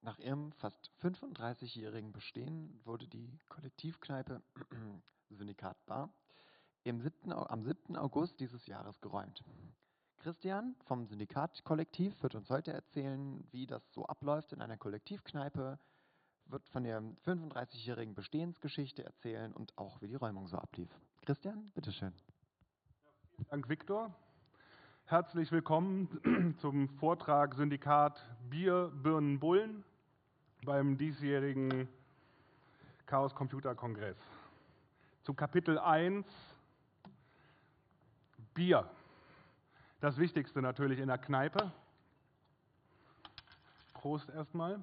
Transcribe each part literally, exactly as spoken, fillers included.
Nach ihrem fast fünfunddreißigjährigen Bestehen wurde die Kollektivkneipe Syndikat Bar im siebten Au- am siebten August dieses Jahres geräumt. Christian vom Syndikat-Kollektiv wird uns heute erzählen, wie das so abläuft in einer Kollektivkneipe, wird von der fünfunddreißigjährigen Bestehensgeschichte erzählen und auch, wie die Räumung so ablief. Christian, bitteschön. Vielen Dank, Viktor. Herzlich willkommen zum Vortrag Syndikat Bier, Birnen, Bullen beim diesjährigen Chaos Computer Kongress. Zu Kapitel eins Bier. Das Wichtigste natürlich in der Kneipe. Prost erstmal.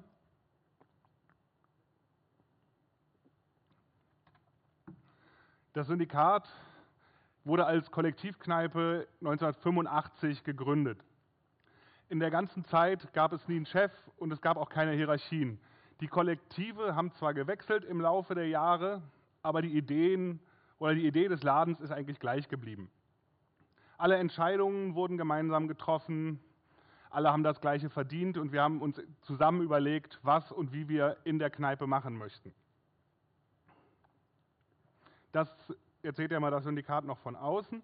Das Syndikat wurde als Kollektivkneipe neunzehnhundertfünfundachtzig gegründet. In der ganzen Zeit gab es nie einen Chef und es gab auch keine Hierarchien. Die Kollektive haben zwar gewechselt im Laufe der Jahre, aber die Ideen oder die Idee des Ladens ist eigentlich gleich geblieben. Alle Entscheidungen wurden gemeinsam getroffen, alle haben das Gleiche verdient und wir haben uns zusammen überlegt, was und wie wir in der Kneipe machen möchten. Das Jetzt seht ihr mal das Syndikat noch von außen.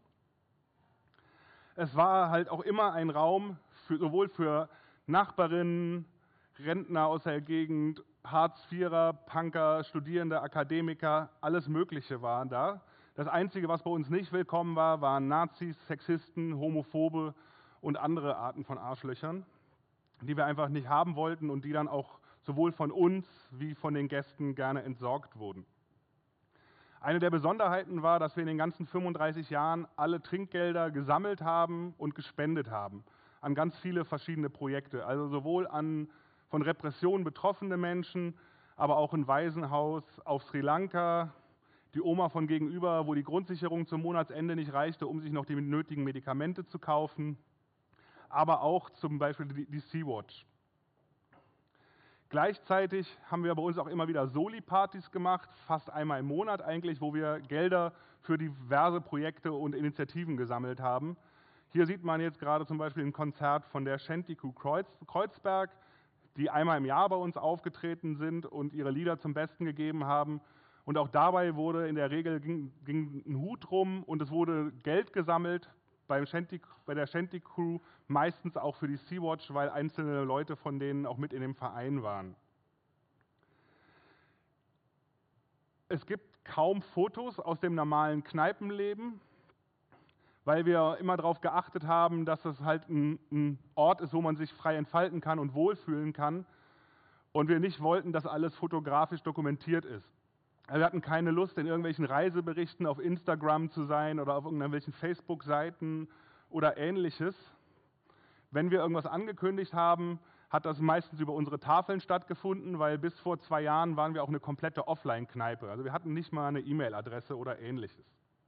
Es war halt auch immer ein Raum, für, sowohl für Nachbarinnen, Rentner aus der Gegend, Hartz-Vierer, Punker, Studierende, Akademiker, alles Mögliche war da. Das Einzige, was bei uns nicht willkommen war, waren Nazis, Sexisten, Homophobe und andere Arten von Arschlöchern, die wir einfach nicht haben wollten und die dann auch sowohl von uns wie von den Gästen gerne entsorgt wurden. Eine der Besonderheiten war, dass wir in den ganzen fünfunddreißig Jahren alle Trinkgelder gesammelt haben und gespendet haben an ganz viele verschiedene Projekte, also sowohl an von Repressionen betroffene Menschen, aber auch ein Waisenhaus auf Sri Lanka, die Oma von gegenüber, wo die Grundsicherung zum Monatsende nicht reichte, um sich noch die nötigen Medikamente zu kaufen, aber auch zum Beispiel die, die Sea-Watch. Gleichzeitig haben wir bei uns auch immer wieder Soli-Partys gemacht, fast einmal im Monat eigentlich, wo wir Gelder für diverse Projekte und Initiativen gesammelt haben. Hier sieht man jetzt gerade zum Beispiel ein Konzert von der Shanty Crew Kreuz, Kreuzberg, die einmal im Jahr bei uns aufgetreten sind und ihre Lieder zum Besten gegeben haben. Und auch dabei wurde in der Regel ging, ging ein Hut rum und es wurde Geld gesammelt. Beim Shanty, bei der Shanty Crew meistens auch für die Sea-Watch, weil einzelne Leute von denen auch mit in dem Verein waren. Es gibt kaum Fotos aus dem normalen Kneipenleben, weil wir immer darauf geachtet haben, dass es halt ein, ein Ort ist, wo man sich frei entfalten kann und wohlfühlen kann und wir nicht wollten, dass alles fotografisch dokumentiert ist. Wir hatten keine Lust, in irgendwelchen Reiseberichten auf Instagram zu sein oder auf irgendwelchen Facebook-Seiten oder Ähnliches. Wenn wir irgendwas angekündigt haben, hat das meistens über unsere Tafeln stattgefunden, weil bis vor zwei Jahren waren wir auch eine komplette Offline-Kneipe. Also wir hatten nicht mal eine E-Mail-Adresse oder Ähnliches.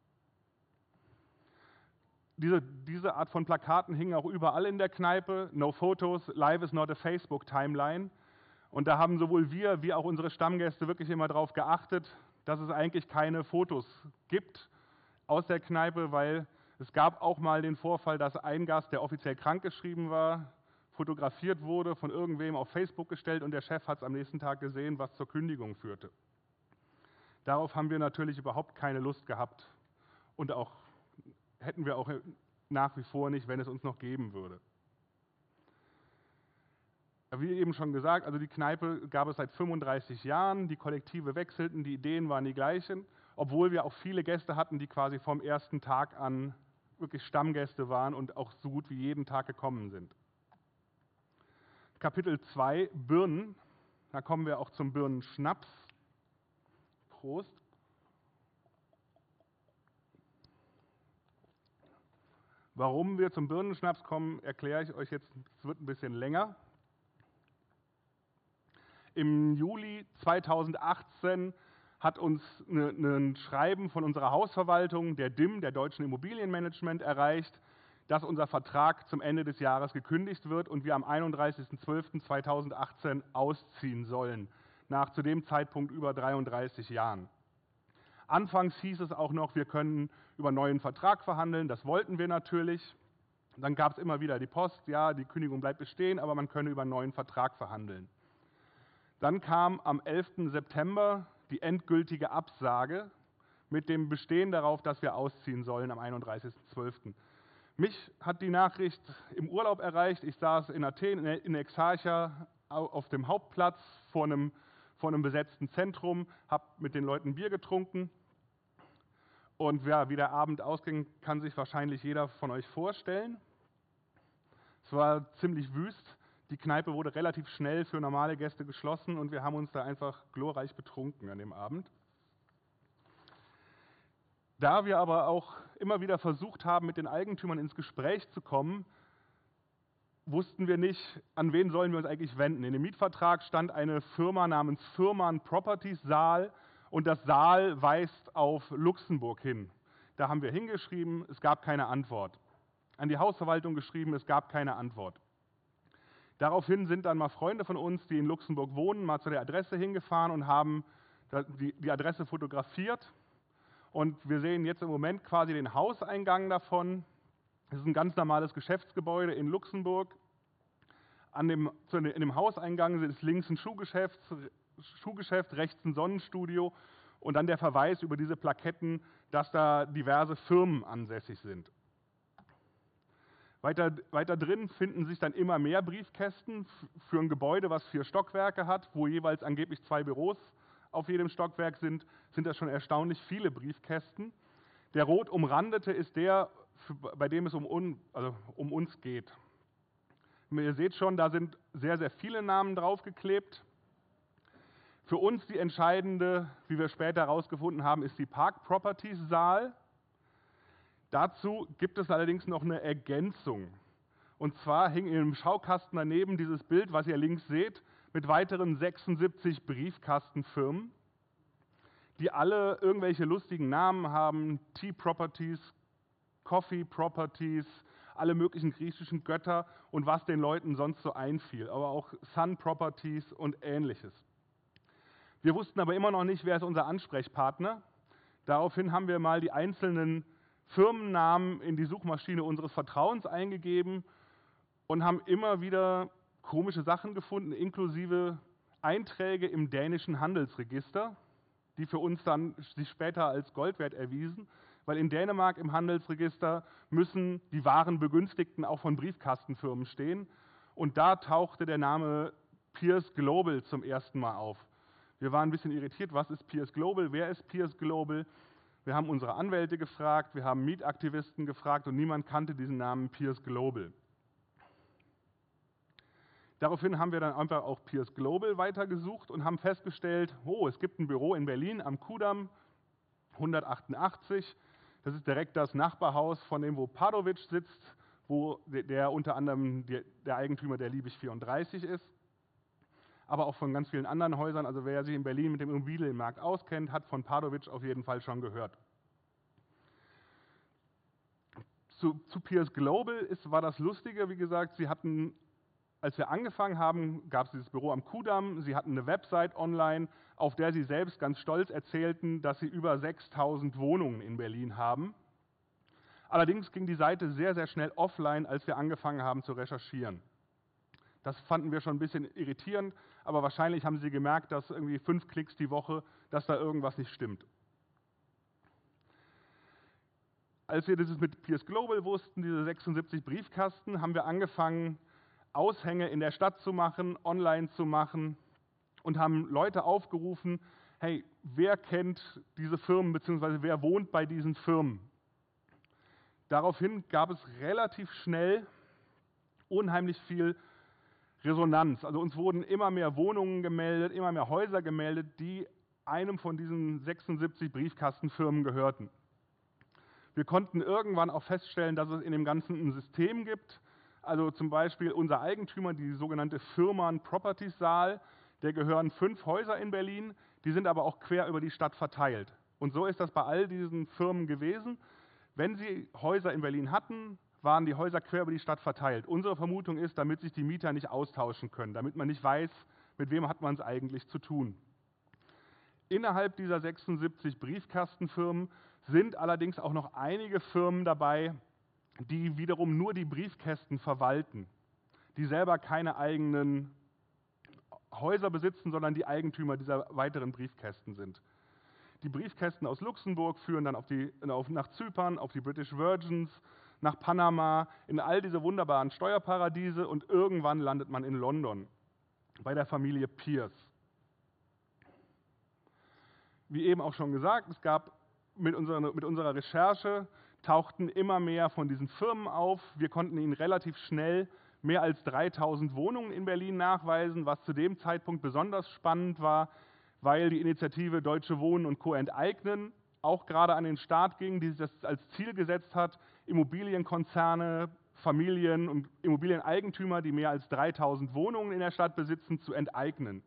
Diese, diese Art von Plakaten hingen auch überall in der Kneipe. No photos, live is not a Facebook-Timeline. Und da haben sowohl wir wie auch unsere Stammgäste wirklich immer darauf geachtet, dass es eigentlich keine Fotos gibt aus der Kneipe, weil es gab auch mal den Vorfall, dass ein Gast, der offiziell krankgeschrieben war, fotografiert wurde, von irgendwem auf Facebook gestellt und der Chef hat es am nächsten Tag gesehen, was zur Kündigung führte. Darauf haben wir natürlich überhaupt keine Lust gehabt und auch hätten wir auch nach wie vor nicht, wenn es uns noch geben würde. Wie eben schon gesagt, also die Kneipe gab es seit fünfunddreißig Jahren, die Kollektive wechselten, die Ideen waren die gleichen, obwohl wir auch viele Gäste hatten, die quasi vom ersten Tag an wirklich Stammgäste waren und auch so gut wie jeden Tag gekommen sind. Kapitel zwei, Birnen, da kommen wir auch zum Birnenschnaps. Prost. Warum wir zum Birnenschnaps kommen, erkläre ich euch jetzt, es wird ein bisschen länger. Im Juli zweitausendachtzehn hat uns ein Schreiben von unserer Hausverwaltung, der D I M, der Deutschen Immobilienmanagement, erreicht, dass unser Vertrag zum Ende des Jahres gekündigt wird und wir am einunddreißigsten zwölften zweitausendachtzehn ausziehen sollen, nach zu dem Zeitpunkt über dreiunddreißig Jahren. Anfangs hieß es auch noch, wir können über einen neuen Vertrag verhandeln, das wollten wir natürlich. Dann gab es immer wieder die Post, ja, die Kündigung bleibt bestehen, aber man könne über einen neuen Vertrag verhandeln. Dann kam am elften September die endgültige Absage mit dem Bestehen darauf, dass wir ausziehen sollen am einunddreißigsten zwölften Mich hat die Nachricht im Urlaub erreicht. Ich saß in Athen, in Exarcha, auf dem Hauptplatz vor einem, vor einem besetzten Zentrum, habe mit den Leuten Bier getrunken. Und ja, wie der Abend ausging, kann sich wahrscheinlich jeder von euch vorstellen. Es war ziemlich wüst. Die Kneipe wurde relativ schnell für normale Gäste geschlossen und wir haben uns da einfach glorreich betrunken an dem Abend. Da wir aber auch immer wieder versucht haben, mit den Eigentümern ins Gespräch zu kommen, wussten wir nicht, an wen sollen wir uns eigentlich wenden. In dem Mietvertrag stand eine Firma namens Firman Properties Saal und das Saal weist auf Luxemburg hin. Da haben wir hingeschrieben, es gab keine Antwort. An die Hausverwaltung geschrieben, es gab keine Antwort. Daraufhin sind dann mal Freunde von uns, die in Luxemburg wohnen, mal zu der Adresse hingefahren und haben die, die Adresse fotografiert. Und wir sehen jetzt im Moment quasi den Hauseingang davon. Es ist ein ganz normales Geschäftsgebäude in Luxemburg. An dem, in dem Hauseingang ist links ein Schuhgeschäft, Schuhgeschäft, rechts ein Sonnenstudio und dann der Verweis über diese Plaketten, dass da diverse Firmen ansässig sind. Weiter, weiter drin finden sich dann immer mehr Briefkästen für ein Gebäude, was vier Stockwerke hat, wo jeweils angeblich zwei Büros auf jedem Stockwerk sind, sind das schon erstaunlich viele Briefkästen. Der rot umrandete ist der, bei dem es um, un, also um uns geht. Ihr seht schon, da sind sehr, sehr viele Namen draufgeklebt. Für uns die entscheidende, wie wir später herausgefunden haben, ist die Park Properties Saal. Dazu gibt es allerdings noch eine Ergänzung. Und zwar hing im Schaukasten daneben dieses Bild, was ihr links seht, mit weiteren sechsundsiebzig Briefkastenfirmen, die alle irgendwelche lustigen Namen haben, Tea Properties, Coffee Properties, alle möglichen griechischen Götter und was den Leuten sonst so einfiel, aber auch Sun Properties und Ähnliches. Wir wussten aber immer noch nicht, wer ist unser Ansprechpartner. Daraufhin haben wir mal die einzelnen Firmennamen in die Suchmaschine unseres Vertrauens eingegeben und haben immer wieder komische Sachen gefunden, inklusive Einträge im dänischen Handelsregister, die für uns dann sich später als Gold wert erwiesen, weil in Dänemark im Handelsregister müssen die wahren Begünstigten auch von Briefkastenfirmen stehen. Und da tauchte der Name Pierce Global zum ersten Mal auf. Wir waren ein bisschen irritiert, was ist Pierce Global, wer ist Pierce Global? Wir haben unsere Anwälte gefragt, wir haben Mietaktivisten gefragt und niemand kannte diesen Namen Pierce Global. Daraufhin haben wir dann einfach auch Pierce Global weitergesucht und haben festgestellt, oh, es gibt ein Büro in Berlin am Kudamm, hundertachtundachtzig. Das ist direkt das Nachbarhaus von dem, wo Padovic sitzt, wo der unter anderem der Eigentümer der Liebig vierunddreißig ist. Aber auch von ganz vielen anderen Häusern. Also wer sich in Berlin mit dem Immobilienmarkt auskennt, hat von Padovic auf jeden Fall schon gehört. Zu, zu Pierce Global ist, war das Lustige, wie gesagt, sie hatten, als wir angefangen haben, gab es dieses Büro am Kudamm, sie hatten eine Website online, auf der sie selbst ganz stolz erzählten, dass sie über sechstausend Wohnungen in Berlin haben. Allerdings ging die Seite sehr, sehr schnell offline, als wir angefangen haben zu recherchieren. Das fanden wir schon ein bisschen irritierend, aber wahrscheinlich haben sie gemerkt, dass irgendwie fünf Klicks die Woche, dass da irgendwas nicht stimmt. Als wir das mit Pierce Global wussten, diese sechsundsiebzig Briefkasten, haben wir angefangen, Aushänge in der Stadt zu machen, online zu machen und haben Leute aufgerufen, hey, wer kennt diese Firmen, beziehungsweise wer wohnt bei diesen Firmen? Daraufhin gab es relativ schnell unheimlich viel Resonanz. Also uns wurden immer mehr Wohnungen gemeldet, immer mehr Häuser gemeldet, die einem von diesen sechsundsiebzig Briefkastenfirmen gehörten. Wir konnten irgendwann auch feststellen, dass es in dem Ganzen ein System gibt. Also zum Beispiel unser Eigentümer, die sogenannte Firman Properties Saal, der gehören fünf Häuser in Berlin, die sind aber auch quer über die Stadt verteilt. Und so ist das bei all diesen Firmen gewesen. Wenn sie Häuser in Berlin hatten, waren die Häuser quer über die Stadt verteilt. Unsere Vermutung ist, damit sich die Mieter nicht austauschen können, damit man nicht weiß, mit wem hat man es eigentlich zu tun. Innerhalb dieser sechsundsiebzig Briefkastenfirmen sind allerdings auch noch einige Firmen dabei, die wiederum nur die Briefkästen verwalten, die selber keine eigenen Häuser besitzen, sondern die Eigentümer dieser weiteren Briefkästen sind. Die Briefkästen aus Luxemburg führen dann auf die, auf, nach Zypern, auf die British Virgins, nach Panama, in all diese wunderbaren Steuerparadiese und irgendwann landet man in London bei der Familie Pierce. Wie eben auch schon gesagt, es gab mit unserer, mit unserer Recherche tauchten immer mehr von diesen Firmen auf. Wir konnten ihnen relativ schnell mehr als dreitausend Wohnungen in Berlin nachweisen, was zu dem Zeitpunkt besonders spannend war, weil die Initiative Deutsche Wohnen und Co. enteignen auch gerade an den Start ging, die sich das als Ziel gesetzt hat, Immobilienkonzerne, Familien und Immobilieneigentümer, die mehr als dreitausend Wohnungen in der Stadt besitzen, zu enteignen.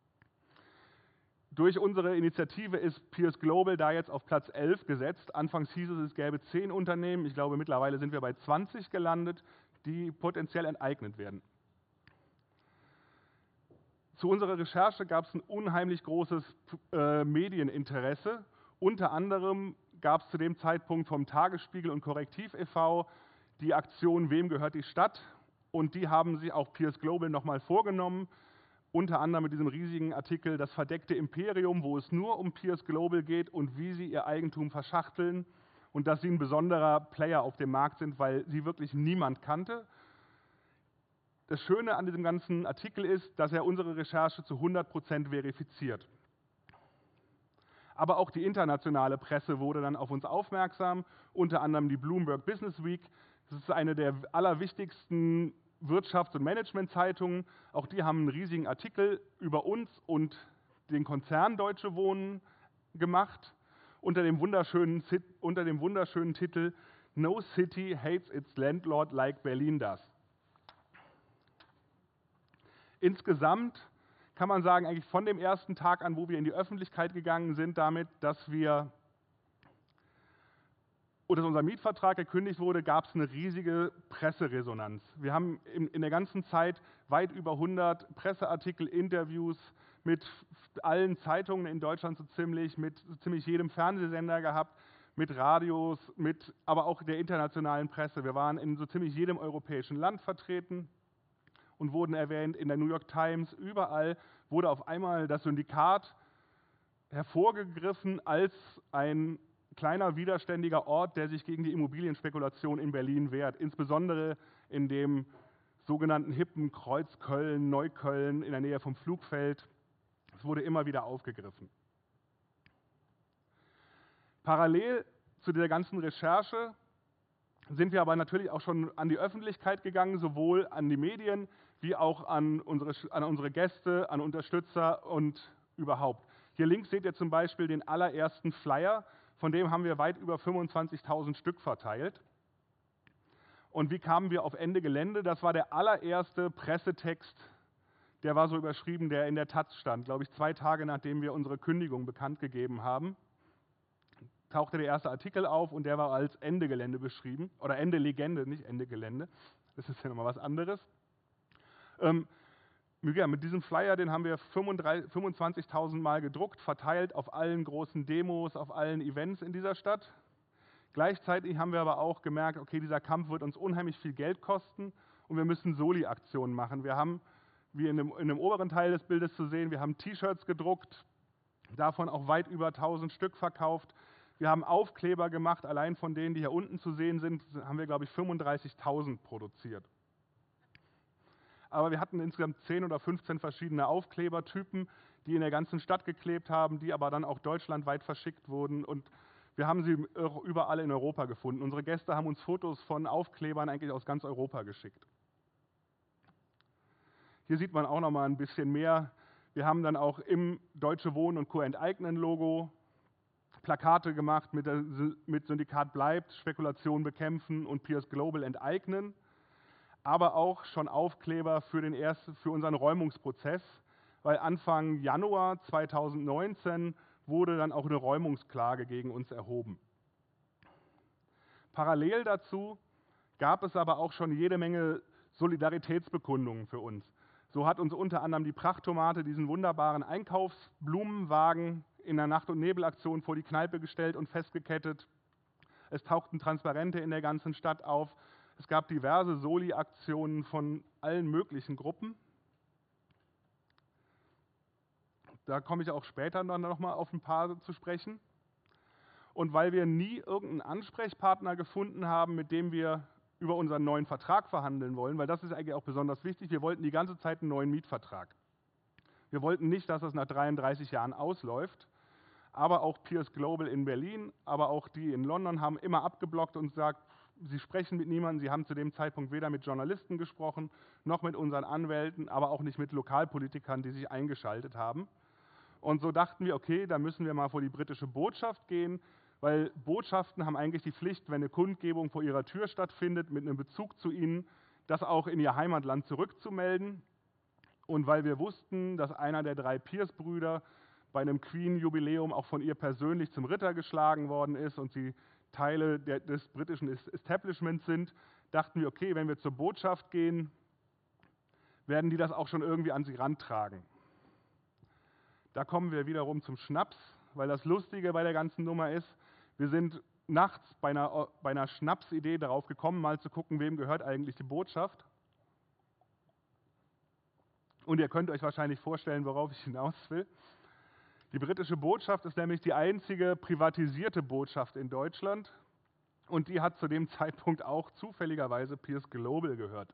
Durch unsere Initiative ist Pierce Global da jetzt auf Platz elf gesetzt. Anfangs hieß es, es gäbe zehn Unternehmen. Ich glaube, mittlerweile sind wir bei zwanzig gelandet, die potenziell enteignet werden. Zu unserer Recherche gab es ein unheimlich großes äh, Medieninteresse. Unter anderem gab es zu dem Zeitpunkt vom Tagesspiegel und Korrektiv e V die Aktion Wem gehört die Stadt? Und die haben sich auch Pierce Global nochmal vorgenommen. Unter anderem mit diesem riesigen Artikel Das verdeckte Imperium, wo es nur um Pierce Global geht und wie sie ihr Eigentum verschachteln und dass sie ein besonderer Player auf dem Markt sind, weil sie wirklich niemand kannte. Das Schöne an diesem ganzen Artikel ist, dass er unsere Recherche zu hundert Prozent verifiziert. Aber auch die internationale Presse wurde dann auf uns aufmerksam, unter anderem die Bloomberg Business Week. Das ist eine der allerwichtigsten Wirtschafts- und Managementzeitungen. Auch die haben einen riesigen Artikel über uns und den Konzern Deutsche Wohnen gemacht, unter dem wunderschönen, unter dem wunderschönen Titel No City Hates Its Landlord Like Berlin Does. Insgesamt kann man sagen, eigentlich von dem ersten Tag an, wo wir in die Öffentlichkeit gegangen sind, damit, dass wir oder dass unser Mietvertrag gekündigt wurde, gab es eine riesige Presseresonanz. Wir haben in, in der ganzen Zeit weit über hundert Presseartikel, Interviews mit allen Zeitungen in Deutschland so ziemlich, mit so ziemlich jedem Fernsehsender gehabt, mit Radios, mit aber auch der internationalen Presse. Wir waren in so ziemlich jedem europäischen Land vertreten und wurden erwähnt in der New York Times. Überall wurde auf einmal das Syndikat hervorgegriffen als ein kleiner widerständiger Ort, der sich gegen die Immobilienspekulation in Berlin wehrt, insbesondere in dem sogenannten hippen Kreuzköln, Neukölln in der Nähe vom Flugfeld. Es wurde immer wieder aufgegriffen. Parallel zu dieser ganzen Recherche sind wir aber natürlich auch schon an die Öffentlichkeit gegangen, sowohl an die Medien wie auch an unsere, an unsere Gäste, an Unterstützer und überhaupt. Hier links seht ihr zum Beispiel den allerersten Flyer. Von dem haben wir weit über fünfundzwanzigtausend Stück verteilt. Und wie kamen wir auf Ende Gelände? Das war der allererste Pressetext, der war so überschrieben, der in der Taz stand, glaube ich, zwei Tage nachdem wir unsere Kündigung bekannt gegeben haben. Tauchte der erste Artikel auf und der war als Ende Gelände beschrieben. Oder Ende Legende, nicht Ende Gelände. Das ist ja nochmal was anderes. Ähm, Ja, mit diesem Flyer, den haben wir fünfundzwanzigtausend Mal gedruckt, verteilt auf allen großen Demos, auf allen Events in dieser Stadt. Gleichzeitig haben wir aber auch gemerkt, okay, dieser Kampf wird uns unheimlich viel Geld kosten und wir müssen Soli-Aktionen machen. Wir haben, wie in dem, in dem oberen Teil des Bildes zu sehen, wir haben T-Shirts gedruckt, davon auch weit über tausend Stück verkauft. Wir haben Aufkleber gemacht, allein von denen, die hier unten zu sehen sind, haben wir, glaube ich, fünfunddreißigtausend produziert. Aber wir hatten insgesamt zehn oder fünfzehn verschiedene Aufklebertypen, die in der ganzen Stadt geklebt haben, die aber dann auch deutschlandweit verschickt wurden. Und wir haben sie überall in Europa gefunden. Unsere Gäste haben uns Fotos von Aufklebern eigentlich aus ganz Europa geschickt. Hier sieht man auch noch mal ein bisschen mehr. Wir haben dann auch im Deutsche Wohnen und Co. enteignen Logo Plakate gemacht mit, der, mit Syndikat bleibt, Spekulation bekämpfen und Pierce Global enteignen. Aber auch schon Aufkleber für, den ersten, für unseren Räumungsprozess, weil Anfang Januar zweitausendneunzehn wurde dann auch eine Räumungsklage gegen uns erhoben. Parallel dazu gab es aber auch schon jede Menge Solidaritätsbekundungen für uns. So hat uns unter anderem die Prachttomate diesen wunderbaren Einkaufsblumenwagen in der Nacht- und Nebelaktion vor die Kneipe gestellt und festgekettet. Es tauchten Transparente in der ganzen Stadt auf. Es gab diverse Soli-Aktionen von allen möglichen Gruppen. Da komme ich auch später dann noch mal auf ein paar zu sprechen. Und weil wir nie irgendeinen Ansprechpartner gefunden haben, mit dem wir über unseren neuen Vertrag verhandeln wollen, weil das ist eigentlich auch besonders wichtig. Wir wollten die ganze Zeit einen neuen Mietvertrag. Wir wollten nicht, dass das nach dreiunddreißig Jahren ausläuft. Aber auch Pierce Global in Berlin, aber auch die in London haben immer abgeblockt und gesagt, sie sprechen mit niemandem. Sie haben zu dem Zeitpunkt weder mit Journalisten gesprochen, noch mit unseren Anwälten, aber auch nicht mit Lokalpolitikern, die sich eingeschaltet haben. Und so dachten wir, okay, da müssen wir mal vor die britische Botschaft gehen, weil Botschaften haben eigentlich die Pflicht, wenn eine Kundgebung vor ihrer Tür stattfindet, mit einem Bezug zu ihnen, das auch in ihr Heimatland zurückzumelden. Und weil wir wussten, dass einer der drei Pierce-Brüder bei einem Queen-Jubiläum auch von ihr persönlich zum Ritter geschlagen worden ist und sie Teile der, des britischen Establishments sind, dachten wir, okay, wenn wir zur Botschaft gehen, werden die das auch schon irgendwie an sie rantragen. Da kommen wir wiederum zum Schnaps, weil das Lustige bei der ganzen Nummer ist, wir sind nachts bei einer, bei einer Schnapsidee darauf gekommen, mal zu gucken, wem gehört eigentlich die Botschaft. Und ihr könnt euch wahrscheinlich vorstellen, worauf ich hinaus will. Die britische Botschaft ist nämlich die einzige privatisierte Botschaft in Deutschland und die hat zu dem Zeitpunkt auch zufälligerweise Pierce Global gehört.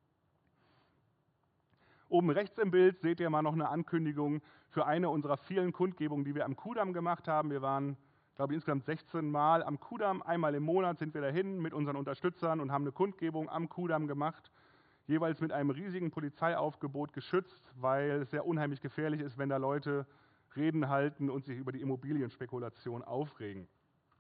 Oben rechts im Bild seht ihr mal noch eine Ankündigung für eine unserer vielen Kundgebungen, die wir am Kudamm gemacht haben. Wir waren, glaube ich, insgesamt sechzehn Mal am Kudamm. Einmal im Monat sind wir dahin mit unseren Unterstützern und haben eine Kundgebung am Kudamm gemacht, jeweils mit einem riesigen Polizeiaufgebot geschützt, weil es sehr unheimlich gefährlich ist, wenn da Leute Reden halten und sich über die Immobilienspekulation aufregen.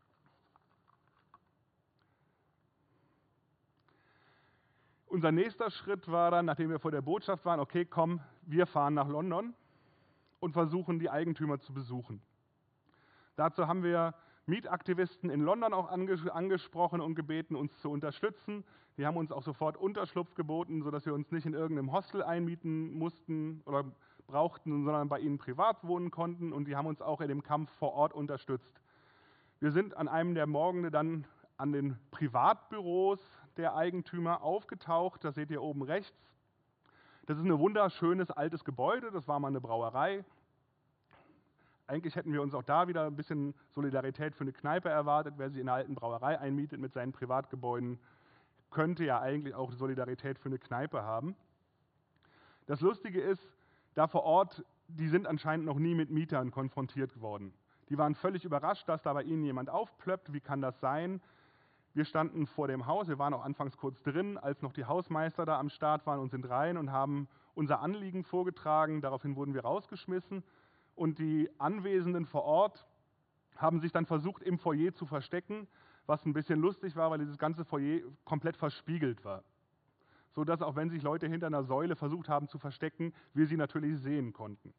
Unser nächster Schritt war dann, nachdem wir vor der Botschaft waren, okay, komm, wir fahren nach London und versuchen, die Eigentümer zu besuchen. Dazu haben wir Mietaktivisten in London auch anges- angesprochen und gebeten, uns zu unterstützen. Die haben uns auch sofort Unterschlupf geboten, sodass wir uns nicht in irgendeinem Hostel einmieten mussten oder brauchten, sondern bei ihnen privat wohnen konnten. Und die haben uns auch in dem Kampf vor Ort unterstützt. Wir sind an einem der Morgende dann an den Privatbüros der Eigentümer aufgetaucht. Das seht ihr oben rechts. Das ist ein wunderschönes altes Gebäude. Das war mal eine Brauerei. Eigentlich hätten wir uns auch da wieder ein bisschen Solidarität für eine Kneipe erwartet. Wer sich in einer alten Brauerei einmietet mit seinen Privatgebäuden, könnte ja eigentlich auch Solidarität für eine Kneipe haben. Das Lustige ist, da vor Ort, die sind anscheinend noch nie mit Mietern konfrontiert worden. Die waren völlig überrascht, dass da bei ihnen jemand aufplöppt. Wie kann das sein? Wir standen vor dem Haus, wir waren auch anfangs kurz drin, als noch die Hausmeister da am Start waren und sind rein und haben unser Anliegen vorgetragen. Daraufhin wurden wir rausgeschmissen und die Anwesenden vor Ort haben sich dann versucht, im Foyer zu verstecken, was ein bisschen lustig war, weil dieses ganze Foyer komplett verspiegelt war. Sodass auch wenn sich Leute hinter einer Säule versucht haben zu verstecken, wir sie natürlich sehen konnten.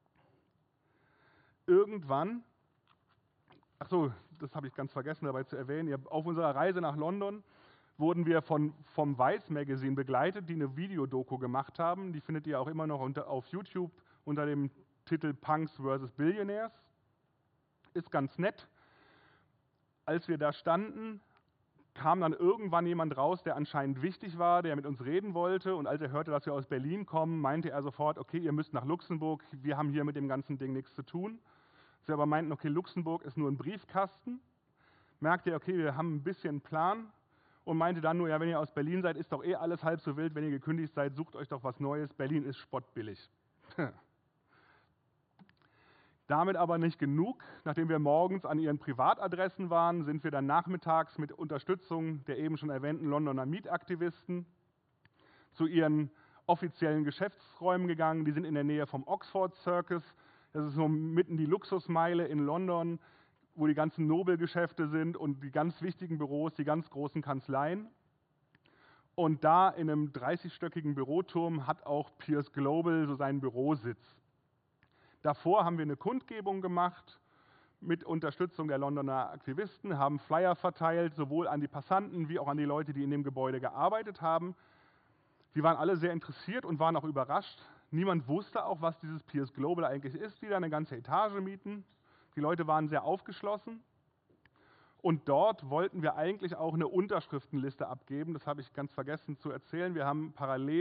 Irgendwann, ach so, das habe ich ganz vergessen dabei zu erwähnen, auf unserer Reise nach London wurden wir von, vom Vice Magazine begleitet, die eine Videodoku gemacht haben. Die findet ihr auch immer noch unter, auf YouTube unter dem Titel Punks versus Billionaires. Ist ganz nett. Als wir da standen, kam dann irgendwann jemand raus, der anscheinend wichtig war, der mit uns reden wollte. Und als er hörte, dass wir aus Berlin kommen, meinte er sofort, okay, ihr müsst nach Luxemburg, wir haben hier mit dem ganzen Ding nichts zu tun. Sie aber meinten, okay, Luxemburg ist nur ein Briefkasten. Merkte er, okay, wir haben ein bisschen Plan. Und meinte dann nur, ja, wenn ihr aus Berlin seid, ist doch eh alles halb so wild. Wenn ihr gekündigt seid, sucht euch doch was Neues. Berlin ist spottbillig. Damit aber nicht genug. Nachdem wir morgens an ihren Privatadressen waren, sind wir dann nachmittags mit Unterstützung der eben schon erwähnten Londoner Mietaktivisten zu ihren offiziellen Geschäftsräumen gegangen. Die sind in der Nähe vom Oxford Circus. Das ist so mitten die Luxusmeile in London, wo die ganzen Nobelgeschäfte sind und die ganz wichtigen Büros, die ganz großen Kanzleien. Und da in einem dreißigstöckigen Büroturm hat auch Pierce Global so seinen Bürositz. Davor haben wir eine Kundgebung gemacht mit Unterstützung der Londoner Aktivisten, haben Flyer verteilt, sowohl an die Passanten wie auch an die Leute, die in dem Gebäude gearbeitet haben. Die waren alle sehr interessiert und waren auch überrascht. Niemand wusste auch, was dieses Pierce Global eigentlich ist, die da eine ganze Etage mieten. Die Leute waren sehr aufgeschlossen. Und dort wollten wir eigentlich auch eine Unterschriftenliste abgeben. Das habe ich ganz vergessen zu erzählen. Wir haben parallel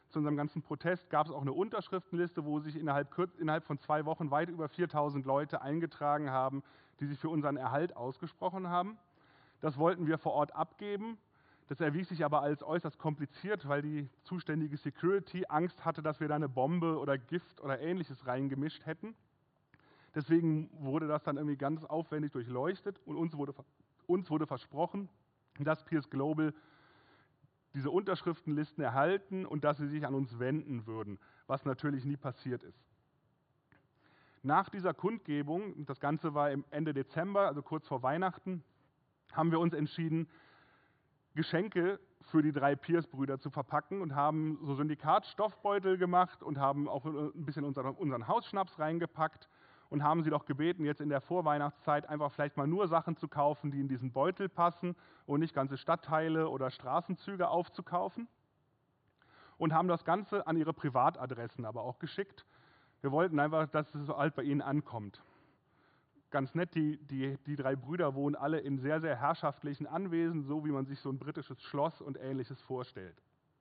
zu unserem ganzen Protest gab es auch eine Unterschriftenliste, wo sich innerhalb, innerhalb von zwei Wochen weit über viertausend Leute eingetragen haben, die sich für unseren Erhalt ausgesprochen haben. Das wollten wir vor Ort abgeben. Das erwies sich aber als äußerst kompliziert, weil die zuständige Security Angst hatte, dass wir da eine Bombe oder Gift oder Ähnliches reingemischt hätten. Deswegen wurde das dann irgendwie ganz aufwendig durchleuchtet und uns wurde, uns wurde versprochen, dass Peers Global diese Unterschriftenlisten erhalten und dass sie sich an uns wenden würden, was natürlich nie passiert ist. Nach dieser Kundgebung, das Ganze war Ende Dezember, also kurz vor Weihnachten, haben wir uns entschieden, Geschenke für die drei Peers-Brüder zu verpacken und haben so Syndikat-Stoffbeutel gemacht und haben auch ein bisschen unseren, unseren Hausschnaps reingepackt und haben sie doch gebeten, jetzt in der Vorweihnachtszeit einfach vielleicht mal nur Sachen zu kaufen, die in diesen Beutel passen und nicht ganze Stadtteile oder Straßenzüge aufzukaufen. Und haben das Ganze an ihre Privatadressen aber auch geschickt. Wir wollten einfach, dass es so alt bei ihnen ankommt. Ganz nett, die, die, die drei Brüder wohnen alle in sehr, sehr herrschaftlichen Anwesen, so wie man sich so ein britisches Schloss und Ähnliches vorstellt.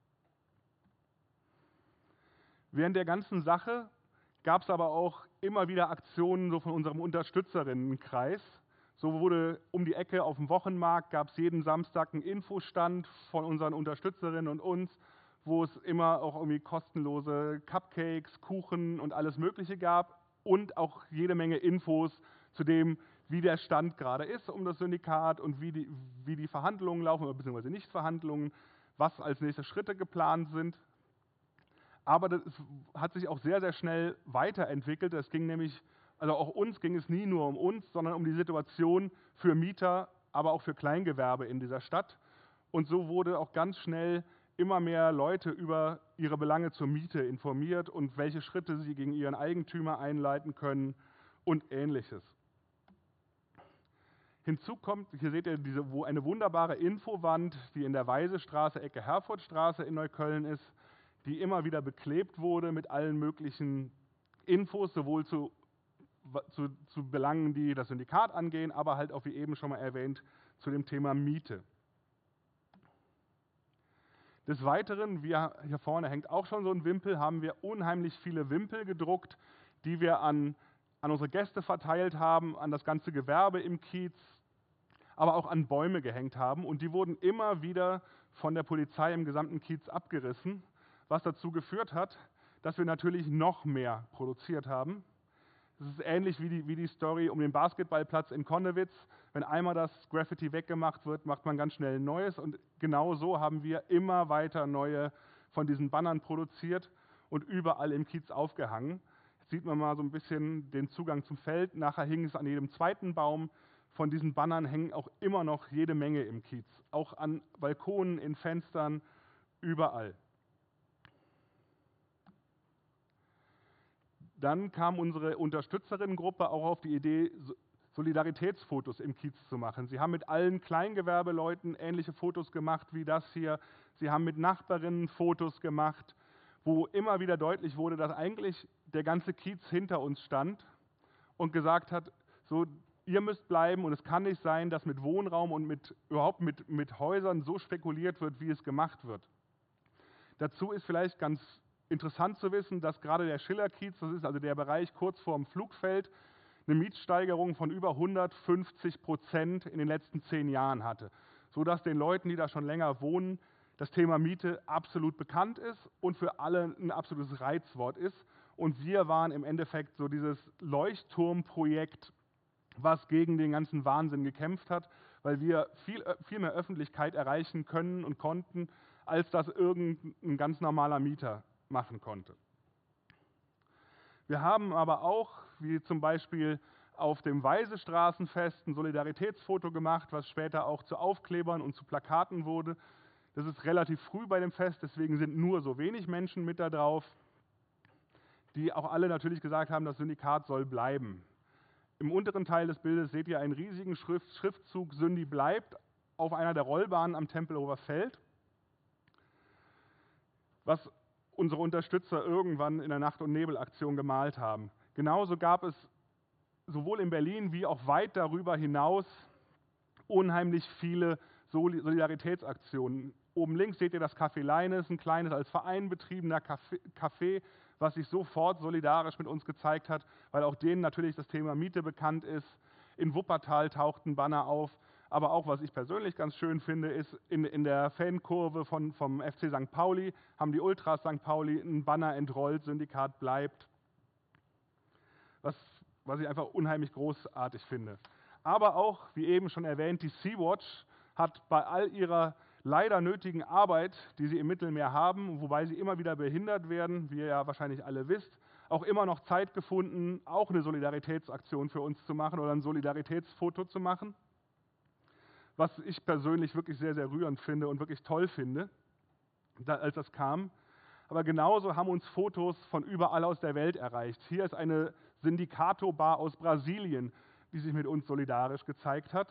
Während der ganzen Sache gab es aber auch immer wieder Aktionen so von unserem Unterstützerinnenkreis. So wurde um die Ecke auf dem Wochenmarkt, gab es jeden Samstag einen Infostand von unseren Unterstützerinnen und uns, wo es immer auch irgendwie kostenlose Cupcakes, Kuchen und alles Mögliche gab und auch jede Menge Infos zu dem, wie der Stand gerade ist um das Syndikat und wie die, wie die Verhandlungen laufen, beziehungsweise Nichtverhandlungen, was als nächste Schritte geplant sind. Aber das hat sich auch sehr, sehr schnell weiterentwickelt. Es ging nämlich, also auch uns ging es nie nur um uns, sondern um die Situation für Mieter, aber auch für Kleingewerbe in dieser Stadt. Und so wurde auch ganz schnell immer mehr Leute über ihre Belange zur Miete informiert und welche Schritte sie gegen ihren Eigentümer einleiten können und Ähnliches. Hinzu kommt, hier seht ihr diese, wo eine wunderbare Infowand, die in der Weisestraße, Ecke Herfordstraße in Neukölln ist, die immer wieder beklebt wurde mit allen möglichen Infos, sowohl zu, zu, zu Belangen, die das Syndikat angehen, aber halt auch, wie eben schon mal erwähnt, zu dem Thema Miete. Des Weiteren, wir, hier vorne hängt auch schon so ein Wimpel, haben wir unheimlich viele Wimpel gedruckt, die wir an, an unsere Gäste verteilt haben, an das ganze Gewerbe im Kiez, aber auch an Bäume gehängt haben. Und die wurden immer wieder von der Polizei im gesamten Kiez abgerissen, was dazu geführt hat, dass wir natürlich noch mehr produziert haben. Das ist ähnlich wie die, wie die Story um den Basketballplatz in Konnewitz. Wenn einmal das Graffiti weggemacht wird, macht man ganz schnell ein neues. Und genau so haben wir immer weiter neue von diesen Bannern produziert und überall im Kiez aufgehangen. Jetzt sieht man mal so ein bisschen den Zugang zum Feld. Nachher hing es an jedem zweiten Baum. Von diesen Bannern hängen auch immer noch jede Menge im Kiez. Auch an Balkonen, in Fenstern, überall. Dann kam unsere Unterstützerinnengruppe auch auf die Idee, Solidaritätsfotos im Kiez zu machen. Sie haben mit allen Kleingewerbeleuten ähnliche Fotos gemacht wie das hier. Sie haben mit Nachbarinnen Fotos gemacht, wo immer wieder deutlich wurde, dass eigentlich der ganze Kiez hinter uns stand und gesagt hat, so, ihr müsst bleiben und es kann nicht sein, dass mit Wohnraum und mit, überhaupt mit, mit Häusern so spekuliert wird, wie es gemacht wird. Dazu ist vielleicht ganz interessant zu wissen, dass gerade der Schillerkiez, das ist also der Bereich kurz vorm Flugfeld, eine Mietsteigerung von über hundertfünfzig Prozent in den letzten zehn Jahren hatte, sodass den Leuten, die da schon länger wohnen, das Thema Miete absolut bekannt ist und für alle ein absolutes Reizwort ist. Und wir waren im Endeffekt so dieses Leuchtturmprojekt, was gegen den ganzen Wahnsinn gekämpft hat, weil wir viel, viel mehr Öffentlichkeit erreichen können und konnten, als das irgendein ganz normaler Mieter machen konnte. Wir haben aber auch, wie zum Beispiel auf dem Weisestraßenfest, ein Solidaritätsfoto gemacht, was später auch zu Aufklebern und zu Plakaten wurde. Das ist relativ früh bei dem Fest, deswegen sind nur so wenig Menschen mit da drauf, die auch alle natürlich gesagt haben, das Syndikat soll bleiben. Im unteren Teil des Bildes seht ihr einen riesigen Schrift, Schriftzug Sündi bleibt auf einer der Rollbahnen am Tempelhofer Feld, was unsere Unterstützer irgendwann in der Nacht- und Nebelaktion gemalt haben. Genauso gab es sowohl in Berlin wie auch weit darüber hinaus unheimlich viele Solidaritätsaktionen. Oben links seht ihr das Café Leines, ein kleines als Verein betriebener Café, Café, was sich sofort solidarisch mit uns gezeigt hat, weil auch denen natürlich das Thema Miete bekannt ist. In Wuppertal taucht ein Banner auf, aber auch, was ich persönlich ganz schön finde, ist, in, in der Fankurve von, vom F C Sankt Pauli haben die Ultras Sankt Pauli ein Banner entrollt, Syndikat bleibt, was, was ich einfach unheimlich großartig finde. Aber auch, wie eben schon erwähnt, die Sea-Watch hat bei all ihrer leider nötigen Arbeit, die sie im Mittelmeer haben, wobei sie immer wieder behindert werden, wie ihr ja wahrscheinlich alle wisst, auch immer noch Zeit gefunden, auch eine Solidaritätsaktion für uns zu machen oder ein Solidaritätsfoto zu machen, was ich persönlich wirklich sehr, sehr rührend finde und wirklich toll finde, da, als das kam. Aber genauso haben uns Fotos von überall aus der Welt erreicht. Hier ist eine Sindicato-Bar aus Brasilien, die sich mit uns solidarisch gezeigt hat.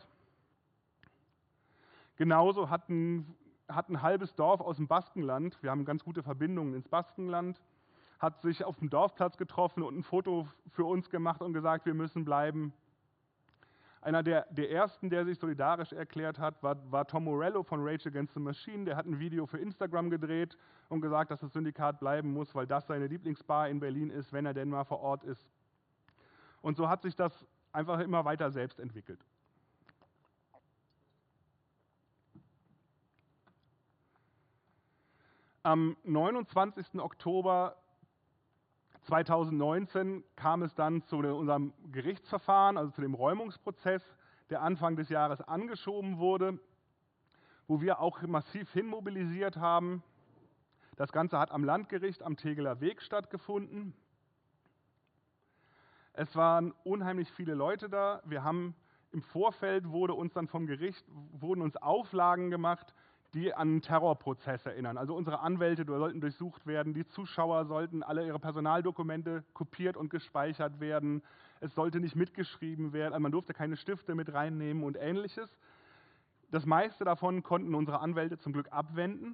Genauso hat ein, hat ein halbes Dorf aus dem Baskenland, wir haben ganz gute Verbindungen ins Baskenland, hat sich auf dem Dorfplatz getroffen und ein Foto für uns gemacht und gesagt, wir müssen bleiben. Einer der, der ersten, der sich solidarisch erklärt hat, war, war Tom Morello von Rage Against the Machine. Der hat ein Video für Instagram gedreht und gesagt, dass das Syndikat bleiben muss, weil das seine Lieblingsbar in Berlin ist, wenn er denn mal vor Ort ist. Und so hat sich das einfach immer weiter selbst entwickelt. Am neunundzwanzigsten Oktober zweitausendneunzehn kam es dann zu unserem Gerichtsverfahren, also zu dem Räumungsprozess, der Anfang des Jahres angeschoben wurde, wo wir auch massiv hinmobilisiert haben. Das Ganze hat am Landgericht am Tegeler Weg stattgefunden. Es waren unheimlich viele Leute da. Wir haben im Vorfeld wurde uns dann vom Gericht wurden uns Auflagen gemacht, die an einen Terrorprozess erinnern. Also unsere Anwälte sollten durchsucht werden, die Zuschauer sollten alle ihre Personaldokumente kopiert und gespeichert werden. Es sollte nicht mitgeschrieben werden, also man durfte keine Stifte mit reinnehmen und Ähnliches. Das meiste davon konnten unsere Anwälte zum Glück abwenden.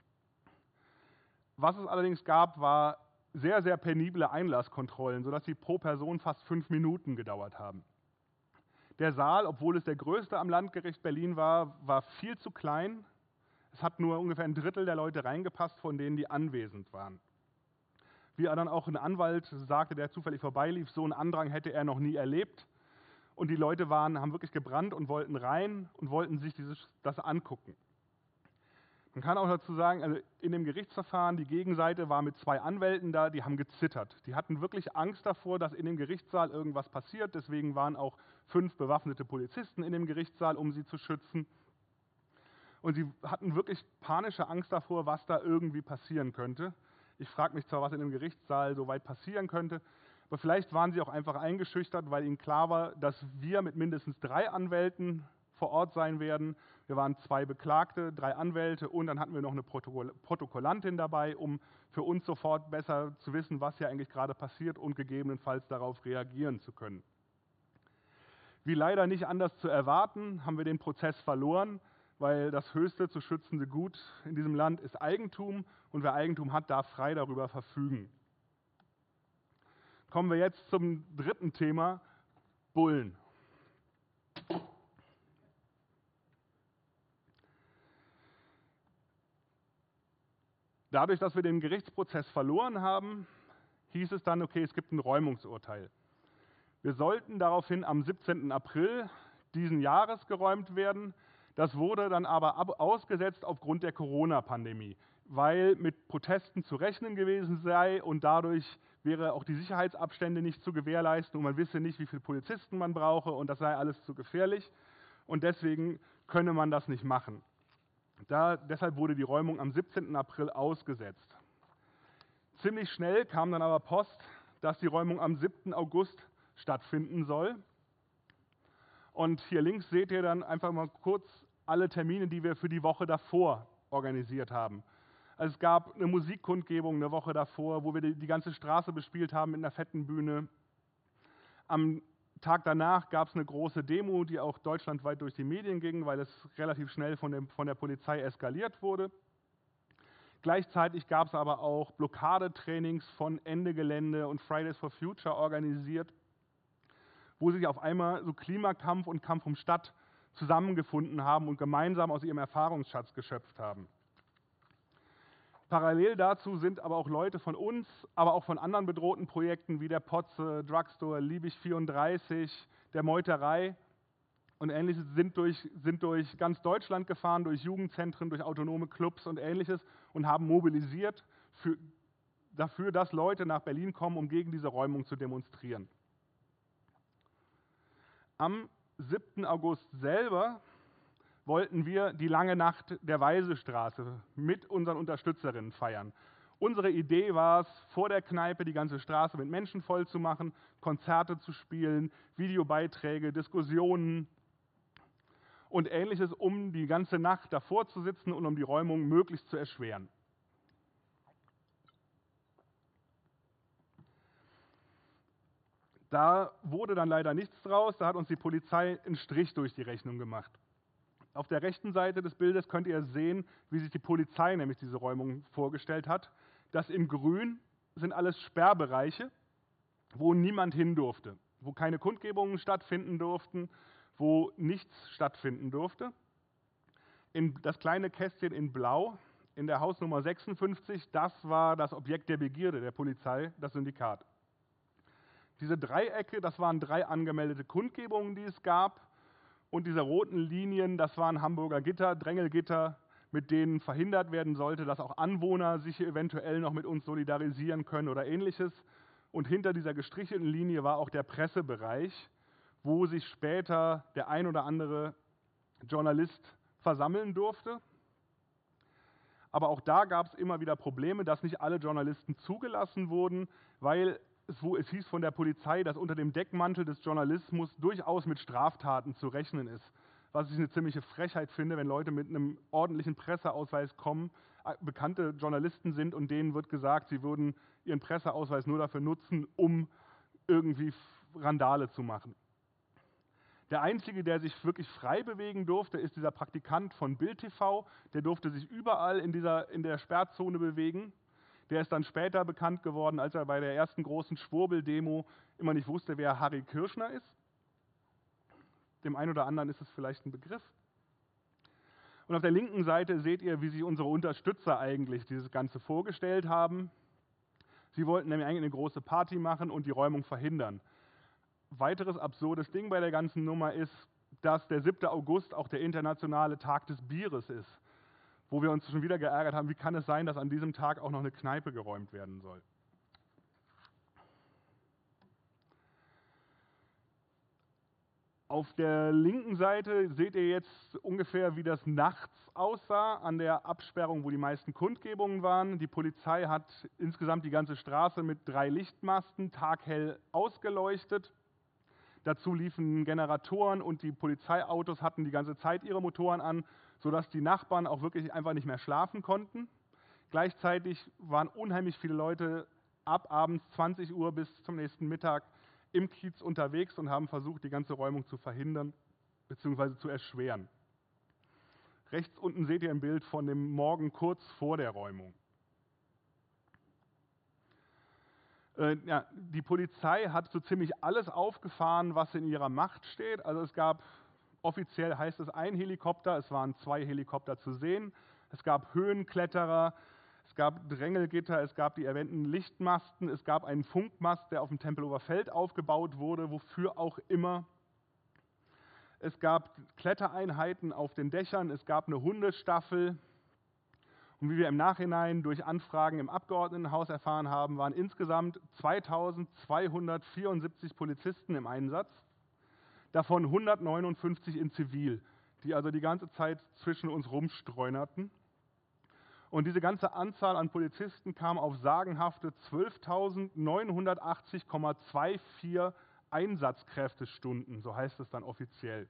Was es allerdings gab, war sehr, sehr penible Einlasskontrollen, sodass sie pro Person fast fünf Minuten gedauert haben. Der Saal, obwohl es der größte am Landgericht Berlin war, war viel zu klein. Es hat nur ungefähr ein Drittel der Leute reingepasst, von denen die anwesend waren. Wie dann auch ein Anwalt sagte, der zufällig vorbeilief, so einen Andrang hätte er noch nie erlebt. Und die Leute waren, haben wirklich gebrannt und wollten rein und wollten sich dieses, das angucken. Man kann auch dazu sagen, also in dem Gerichtsverfahren, die Gegenseite war mit zwei Anwälten da, die haben gezittert. Die hatten wirklich Angst davor, dass in dem Gerichtssaal irgendwas passiert. Deswegen waren auch fünf bewaffnete Polizisten in dem Gerichtssaal, um sie zu schützen. Und sie hatten wirklich panische Angst davor, was da irgendwie passieren könnte. Ich frage mich zwar, was in dem Gerichtssaal so weit passieren könnte, aber vielleicht waren sie auch einfach eingeschüchtert, weil ihnen klar war, dass wir mit mindestens drei Anwälten vor Ort sein werden. Wir waren zwei Beklagte, drei Anwälte und dann hatten wir noch eine Protokoll- Protokollantin dabei, um für uns sofort besser zu wissen, was hier eigentlich gerade passiert und gegebenenfalls darauf reagieren zu können. Wie leider nicht anders zu erwarten, haben wir den Prozess verloren, weil das höchste zu schützende Gut in diesem Land ist Eigentum und wer Eigentum hat, darf frei darüber verfügen. Kommen wir jetzt zum dritten Thema, Bullen. Dadurch, dass wir den Gerichtsprozess verloren haben, hieß es dann, okay, es gibt ein Räumungsurteil. Wir sollten daraufhin am siebzehnten April diesen Jahres geräumt werden. Das wurde dann aber ab ausgesetzt aufgrund der Corona-Pandemie, weil mit Protesten zu rechnen gewesen sei und dadurch wäre auch die Sicherheitsabstände nicht zu gewährleisten und man wisse nicht, wie viele Polizisten man brauche und das sei alles zu gefährlich und deswegen könne man das nicht machen. Da, deshalb wurde die Räumung am siebzehnten April ausgesetzt. Ziemlich schnell kam dann aber Post, dass die Räumung am siebten August stattfinden soll. Und hier links seht ihr dann einfach mal kurz alle Termine, die wir für die Woche davor organisiert haben. Also es gab eine Musikkundgebung eine Woche davor, wo wir die, die ganze Straße bespielt haben mit einer fetten Bühne. Am Tag danach gab es eine große Demo, die auch deutschlandweit durch die Medien ging, weil es relativ schnell von, dem, von der Polizei eskaliert wurde. Gleichzeitig gab es aber auch Blockadetrainings von Ende Gelände und Fridays for Future organisiert, wo sich auf einmal so Klimakampf und Kampf um Stadt zusammengefunden haben und gemeinsam aus ihrem Erfahrungsschatz geschöpft haben. Parallel dazu sind aber auch Leute von uns, aber auch von anderen bedrohten Projekten wie der Potze, Drugstore, Liebig vierunddreißig, der Meuterei und Ähnliches sind durch, sind durch ganz Deutschland gefahren, durch Jugendzentren, durch autonome Clubs und Ähnliches und haben mobilisiert für, dafür, dass Leute nach Berlin kommen, um gegen diese Räumung zu demonstrieren. Am siebten August selber wollten wir die lange Nacht der Weisestraße mit unseren Unterstützerinnen feiern. Unsere Idee war es, vor der Kneipe die ganze Straße mit Menschen voll zu machen, Konzerte zu spielen, Videobeiträge, Diskussionen und Ähnliches, um die ganze Nacht davor zu sitzen und um die Räumung möglichst zu erschweren. Da wurde dann leider nichts draus, da hat uns die Polizei einen Strich durch die Rechnung gemacht. Auf der rechten Seite des Bildes könnt ihr sehen, wie sich die Polizei nämlich diese Räumung vorgestellt hat. Das in grün sind alles Sperrbereiche, wo niemand hin durfte, wo keine Kundgebungen stattfinden durften, wo nichts stattfinden durfte. In das kleine Kästchen in blau, in der Hausnummer sechsundfünfzig, das war das Objekt der Begierde der Polizei, das Syndikat. Diese Dreiecke, das waren drei angemeldete Kundgebungen, die es gab. Und diese roten Linien, das waren Hamburger Gitter, Drängelgitter, mit denen verhindert werden sollte, dass auch Anwohner sich eventuell noch mit uns solidarisieren können oder Ähnliches. Und hinter dieser gestrichelten Linie war auch der Pressebereich, wo sich später der ein oder andere Journalist versammeln durfte. Aber auch da gab es immer wieder Probleme, dass nicht alle Journalisten zugelassen wurden, weil es, wo es hieß von der Polizei, dass unter dem Deckmantel des Journalismus durchaus mit Straftaten zu rechnen ist. Was ich eine ziemliche Frechheit finde, wenn Leute mit einem ordentlichen Presseausweis kommen, bekannte Journalisten sind und denen wird gesagt, sie würden ihren Presseausweis nur dafür nutzen, um irgendwie Randale zu machen. Der Einzige, der sich wirklich frei bewegen durfte, ist dieser Praktikant von Bild T V. Der durfte sich überall in, dieser, in der Sperrzone bewegen. Der ist dann später bekannt geworden, als er bei der ersten großen Schwurbel-Demo immer nicht wusste, wer Harry Kirschner ist. Dem einen oder anderen ist es vielleicht ein Begriff. Und auf der linken Seite seht ihr, wie sich unsere Unterstützer eigentlich dieses Ganze vorgestellt haben. Sie wollten nämlich eigentlich eine große Party machen und die Räumung verhindern. Weiteres absurdes Ding bei der ganzen Nummer ist, dass der siebte August auch der internationale Tag des Bieres ist, wo wir uns schon wieder geärgert haben, wie kann es sein, dass an diesem Tag auch noch eine Kneipe geräumt werden soll. Auf der linken Seite seht ihr jetzt ungefähr, wie das nachts aussah an der Absperrung, wo die meisten Kundgebungen waren. Die Polizei hat insgesamt die ganze Straße mit drei Lichtmasten taghell ausgeleuchtet. Dazu liefen Generatoren und die Polizeiautos hatten die ganze Zeit ihre Motoren an, sodass die Nachbarn auch wirklich einfach nicht mehr schlafen konnten. Gleichzeitig waren unheimlich viele Leute ab abends zwanzig Uhr bis zum nächsten Mittag im Kiez unterwegs und haben versucht, die ganze Räumung zu verhindern bzw. zu erschweren. Rechts unten seht ihr ein Bild von dem Morgen kurz vor der Räumung. Äh, ja, die Polizei hat so ziemlich alles aufgefahren, was in ihrer Macht steht. Also es gab, offiziell heißt es ein Helikopter, es waren zwei Helikopter zu sehen. Es gab Höhenkletterer, es gab Drängelgitter, es gab die erwähnten Lichtmasten, es gab einen Funkmast, der auf dem Tempelhofer Feld aufgebaut wurde, wofür auch immer. Es gab Klettereinheiten auf den Dächern, es gab eine Hundestaffel. Und wie wir im Nachhinein durch Anfragen im Abgeordnetenhaus erfahren haben, waren insgesamt zweitausendzweihundertvierundsiebzig Polizisten im Einsatz, davon hundertneunundfünfzig in Zivil, die also die ganze Zeit zwischen uns rumstreunerten. Und diese ganze Anzahl an Polizisten kam auf sagenhafte zwölftausendneunhundertachtzig Komma vierundzwanzig Einsatzkräftestunden, so heißt es dann offiziell.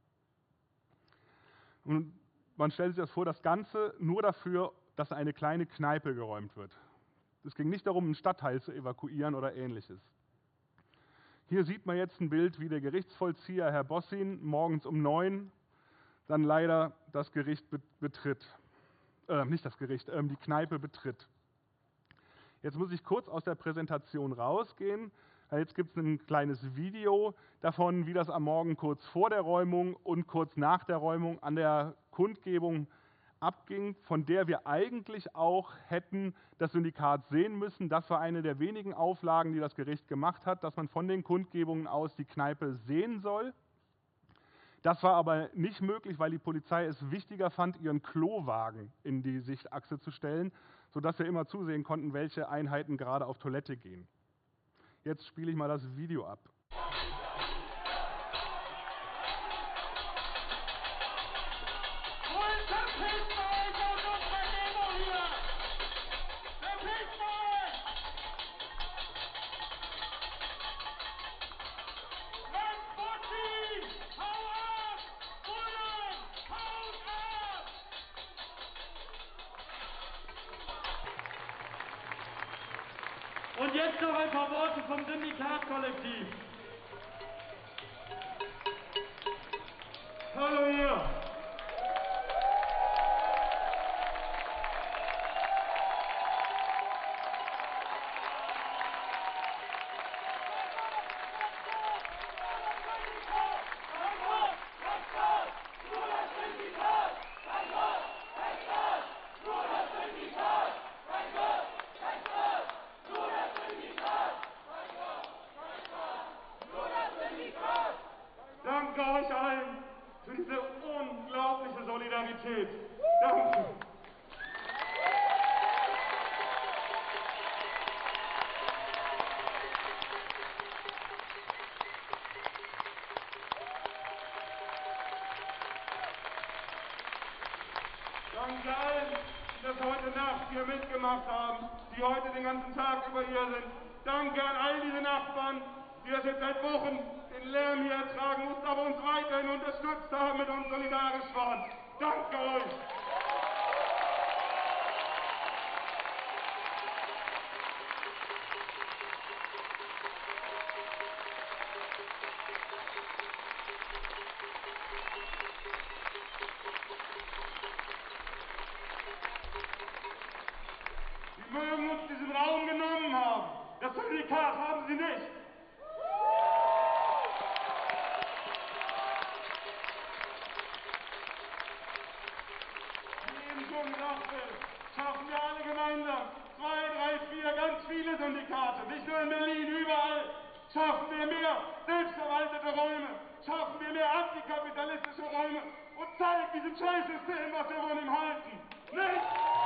Und man stellt sich das vor, das Ganze nur dafür, dass eine kleine Kneipe geräumt wird. Es ging nicht darum, einen Stadtteil zu evakuieren oder Ähnliches. Hier sieht man jetzt ein Bild, wie der Gerichtsvollzieher Herr Bossin morgens um neun dann leider das Gericht betritt. Äh, nicht das Gericht, äh, die Kneipe betritt. Jetzt muss ich kurz aus der Präsentation rausgehen. Jetzt gibt es ein kleines Video davon, wie das am Morgen kurz vor der Räumung und kurz nach der Räumung an der Kundgebung abging, von der wir eigentlich auch hätten das Syndikat sehen müssen. Das war eine der wenigen Auflagen, die das Gericht gemacht hat, dass man von den Kundgebungen aus die Kneipe sehen soll. Das war aber nicht möglich, weil die Polizei es wichtiger fand, ihren Klowagen in die Sichtachse zu stellen, sodass wir immer zusehen konnten, welche Einheiten gerade auf Toilette gehen. Jetzt spiele ich mal das Video ab. Und jetzt noch ein paar Worte vom Syndikatkollektiv. Hallo ihr! Danke euch allen für diese unglaubliche Solidarität. Danke. Danke allen, die das heute Nacht hier mitgemacht haben, die heute den ganzen Tag über hier sind. Danke an all diese Nachbarn, die das jetzt seit Wochen den Lärm hier ertragen mussten, aber uns weiterhin unterstützt haben, mit uns solidarisch waren. Danke euch! Sie mögen uns diesen Raum genommen haben. Das Syndikat haben sie nicht. Schaffen wir alle gemeinsam. Zwei, drei, vier, ganz viele Syndikate. Nicht nur in Berlin, überall. Schaffen wir mehr selbstverwaltete Räume. Schaffen wir mehr antikapitalistische Räume. Und zeigen diesem Scheißsystem, was wir von ihm halten. Nicht?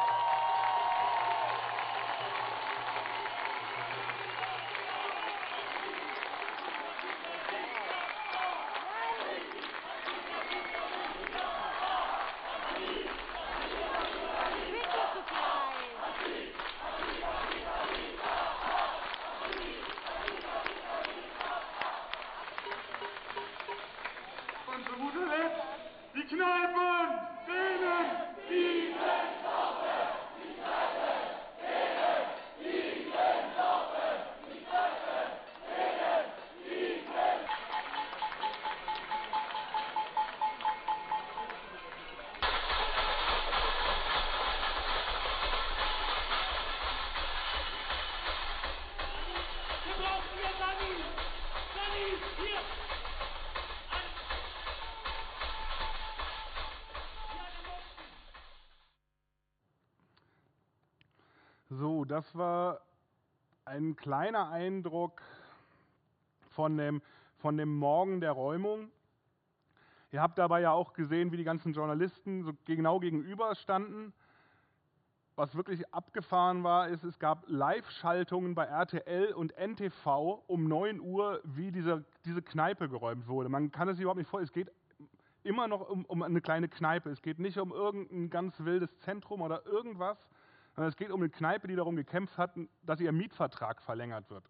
Und zu guter Letzt die Kneipen, denen, die sind offen, die Kneipen, denen, die sind offen, die Kneipen, denen, die sind. Wir brauchen mehr Dani, Dani, hier. So, das war ein kleiner Eindruck von dem, von dem Morgen der Räumung. Ihr habt dabei ja auch gesehen, wie die ganzen Journalisten so genau gegenüber standen. Was wirklich abgefahren war, ist, es gab Live-Schaltungen bei R T L und N T V um neun Uhr, wie diese, diese Kneipe geräumt wurde. Man kann es sich überhaupt nicht vorstellen, es geht immer noch um, um eine kleine Kneipe. Es geht nicht um irgendein ganz wildes Zentrum oder irgendwas, sondern es geht um eine Kneipe, die darum gekämpft hat, dass ihr Mietvertrag verlängert wird.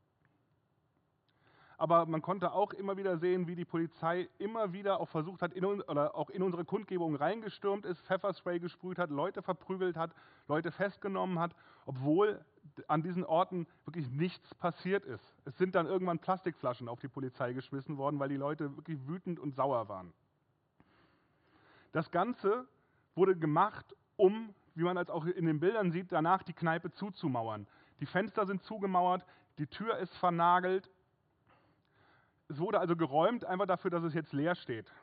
Aber man konnte auch immer wieder sehen, wie die Polizei immer wieder auch versucht hat, in, oder auch in unsere Kundgebung reingestürmt ist, Pfefferspray gesprüht hat, Leute verprügelt hat, Leute festgenommen hat, obwohl an diesen Orten wirklich nichts passiert ist. Es sind dann irgendwann Plastikflaschen auf die Polizei geschmissen worden, weil die Leute wirklich wütend und sauer waren. Das Ganze wurde gemacht, um, wie man es auch in den Bildern sieht, danach die Kneipe zuzumauern. Die Fenster sind zugemauert, die Tür ist vernagelt. Es wurde also geräumt, einfach dafür, dass es jetzt leer steht.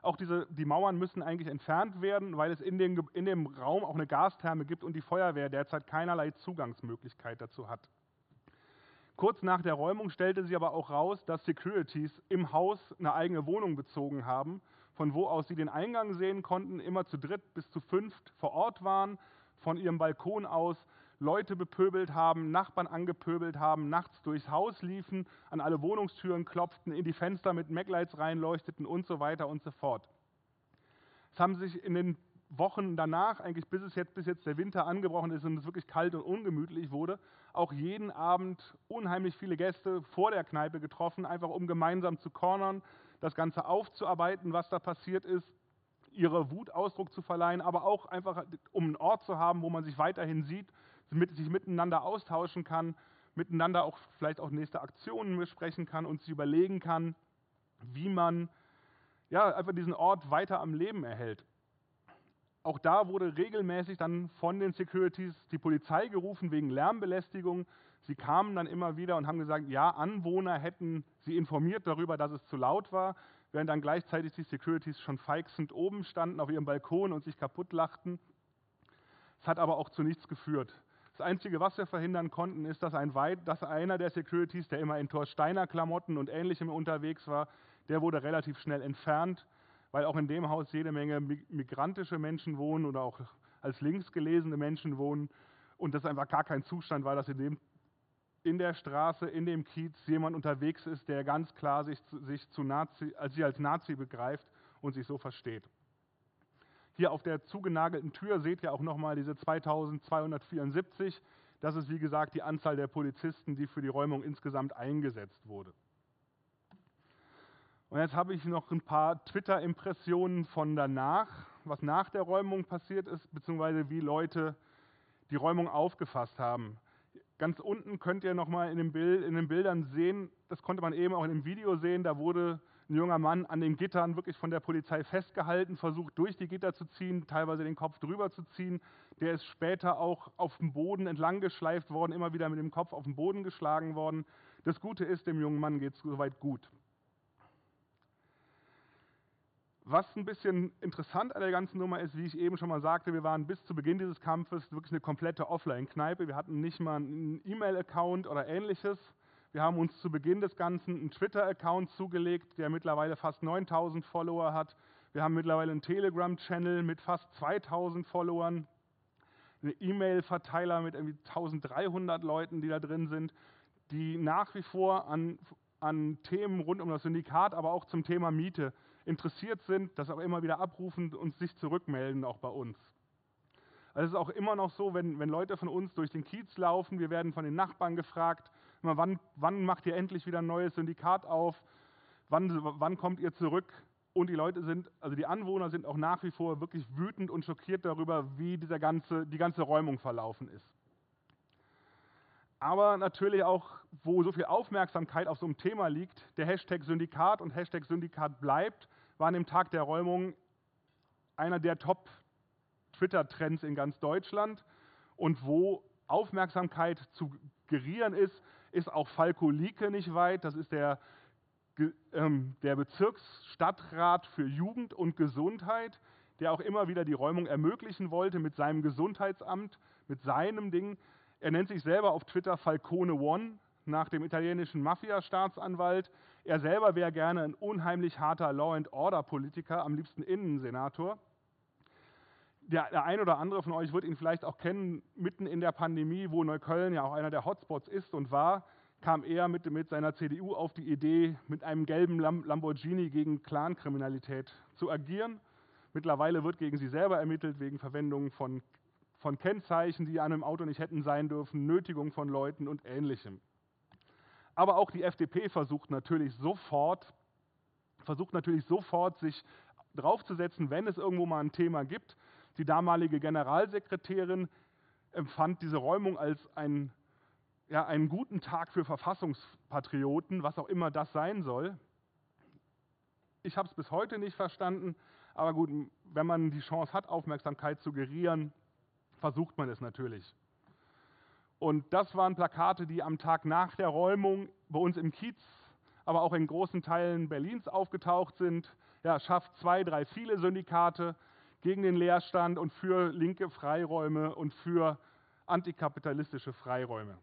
Auch diese, die Mauern müssen eigentlich entfernt werden, weil es in, den, in dem Raum auch eine Gastherme gibt und die Feuerwehr derzeit keinerlei Zugangsmöglichkeit dazu hat. Kurz nach der Räumung stellte sich aber auch raus, dass Securities im Haus eine eigene Wohnung bezogen haben, von wo aus sie den Eingang sehen konnten, immer zu dritt bis zu fünft vor Ort waren, von ihrem Balkon aus Leute bepöbelt haben, Nachbarn angepöbelt haben, nachts durchs Haus liefen, an alle Wohnungstüren klopften, in die Fenster mit Maglights reinleuchteten und so weiter und so fort. Es haben sich in den Wochen danach, eigentlich bis es jetzt, bis jetzt der Winter angebrochen ist und es wirklich kalt und ungemütlich wurde, auch jeden Abend unheimlich viele Gäste vor der Kneipe getroffen, einfach um gemeinsam zu cornern, das Ganze aufzuarbeiten, was da passiert ist, ihre Wut Ausdruck zu verleihen, aber auch einfach, um einen Ort zu haben, wo man sich weiterhin sieht, sich miteinander austauschen kann, miteinander auch vielleicht auch nächste Aktionen besprechen kann und sich überlegen kann, wie man ja, einfach diesen Ort weiter am Leben erhält. Auch da wurde regelmäßig dann von den Securities die Polizei gerufen wegen Lärmbelästigung. Sie kamen dann immer wieder und haben gesagt, ja, Anwohner hätten sie informiert darüber, dass es zu laut war, während dann gleichzeitig die Securities schon feixend oben standen auf ihrem Balkon und sich kaputt lachten. Es hat aber auch zu nichts geführt. Das Einzige, was wir verhindern konnten, ist, dass, ein Weit, dass einer der Securities, der immer in Thorsteiner Klamotten und Ähnlichem unterwegs war, der wurde relativ schnell entfernt, weil auch in dem Haus jede Menge migrantische Menschen wohnen oder auch als links gelesene Menschen wohnen und das einfach gar kein Zustand war, dass in, dem, in der Straße, in dem Kiez jemand unterwegs ist, der ganz klar sich, sich, zu Nazi, also sich als Nazi begreift und sich so versteht. Hier auf der zugenagelten Tür seht ihr auch nochmal diese zweitausendzweihundertvierundsiebzig. Das ist, wie gesagt, die Anzahl der Polizisten, die für die Räumung insgesamt eingesetzt wurde. Und jetzt habe ich noch ein paar Twitter-Impressionen von danach, was nach der Räumung passiert ist, beziehungsweise wie Leute die Räumung aufgefasst haben. Ganz unten könnt ihr nochmal in, Bild, in den Bildern sehen, das konnte man eben auch in dem Video sehen, da wurde ein junger Mann an den Gittern wirklich von der Polizei festgehalten, versucht durch die Gitter zu ziehen, teilweise den Kopf drüber zu ziehen. Der ist später auch auf dem Boden entlang geschleift worden, immer wieder mit dem Kopf auf den Boden geschlagen worden. Das Gute ist, dem jungen Mann geht es soweit gut. Was ein bisschen interessant an der ganzen Nummer ist, wie ich eben schon mal sagte, wir waren bis zu Beginn dieses Kampfes wirklich eine komplette Offline-Kneipe. Wir hatten nicht mal einen E-Mail-Account oder Ähnliches. Wir haben uns zu Beginn des Ganzen einen Twitter-Account zugelegt, der mittlerweile fast neuntausend Follower hat. Wir haben mittlerweile einen Telegram-Channel mit fast zweitausend Followern, einen E-Mail-Verteiler mit irgendwie eintausenddreihundert Leuten, die da drin sind, die nach wie vor an, an Themen rund um das Syndikat, aber auch zum Thema Miete interessiert sind, das auch immer wieder abrufen und sich zurückmelden, auch bei uns. Also es ist auch immer noch so, wenn, wenn Leute von uns durch den Kiez laufen, wir werden von den Nachbarn gefragt, wann, wann macht ihr endlich wieder ein neues Syndikat auf, wann, wann kommt ihr zurück? Und die Leute sind, also die Anwohner sind auch nach wie vor wirklich wütend und schockiert darüber, wie dieser ganze, die ganze Räumung verlaufen ist. Aber natürlich auch, wo so viel Aufmerksamkeit auf so einem Thema liegt, der Hashtag Syndikat und Hashtag Syndikat bleibt, war an dem Tag der Räumung einer der Top-Twitter-Trends in ganz Deutschland. Und wo Aufmerksamkeit zu gerieren ist, ist auch Falko Lieke nicht weit. Das ist der, ähm, der Bezirksstadtrat für Jugend und Gesundheit, der auch immer wieder die Räumung ermöglichen wollte mit seinem Gesundheitsamt, mit seinem Ding. Er nennt sich selber auf Twitter Falcone One, nach dem italienischen Mafia-Staatsanwalt. Er selber wäre gerne ein unheimlich harter Law-and-Order-Politiker, am liebsten Innensenator. Der, der ein oder andere von euch wird ihn vielleicht auch kennen, mitten in der Pandemie, wo Neukölln ja auch einer der Hotspots ist und war, kam er mit, mit seiner C D U auf die Idee, mit einem gelben Lamborghini gegen Clankriminalität zu agieren. Mittlerweile wird gegen sie selber ermittelt wegen Verwendung von, von Kennzeichen, die an einem Auto nicht hätten sein dürfen, Nötigung von Leuten und Ähnlichem. Aber auch die F D P versucht natürlich sofort, versucht natürlich sofort, sich draufzusetzen, wenn es irgendwo mal ein Thema gibt. Die damalige Generalsekretärin empfand diese Räumung als ein, ja, einen guten Tag für Verfassungspatrioten, was auch immer das sein soll. Ich habe es bis heute nicht verstanden, aber gut, wenn man die Chance hat, Aufmerksamkeit zu gerieren, versucht man es natürlich. Und das waren Plakate, die am Tag nach der Räumung bei uns im Kiez aber auch in großen Teilen Berlins aufgetaucht sind, ja, schafft zwei, drei viele Syndikate gegen den Leerstand und für linke Freiräume und für antikapitalistische Freiräume.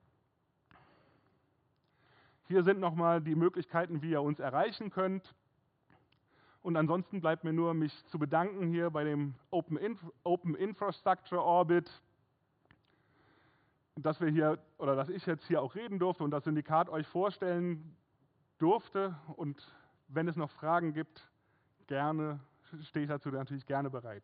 Hier sind nochmal die Möglichkeiten, wie ihr uns erreichen könnt. Und ansonsten bleibt mir nur, mich zu bedanken hier bei dem Open, Inf Open Infrastructure Orbit, dass wir hier oder dass ich jetzt hier auch reden durfte und das Syndikat euch vorstellen durfte. Und wenn es noch Fragen gibt, gerne, stehe ich dazu natürlich gerne bereit.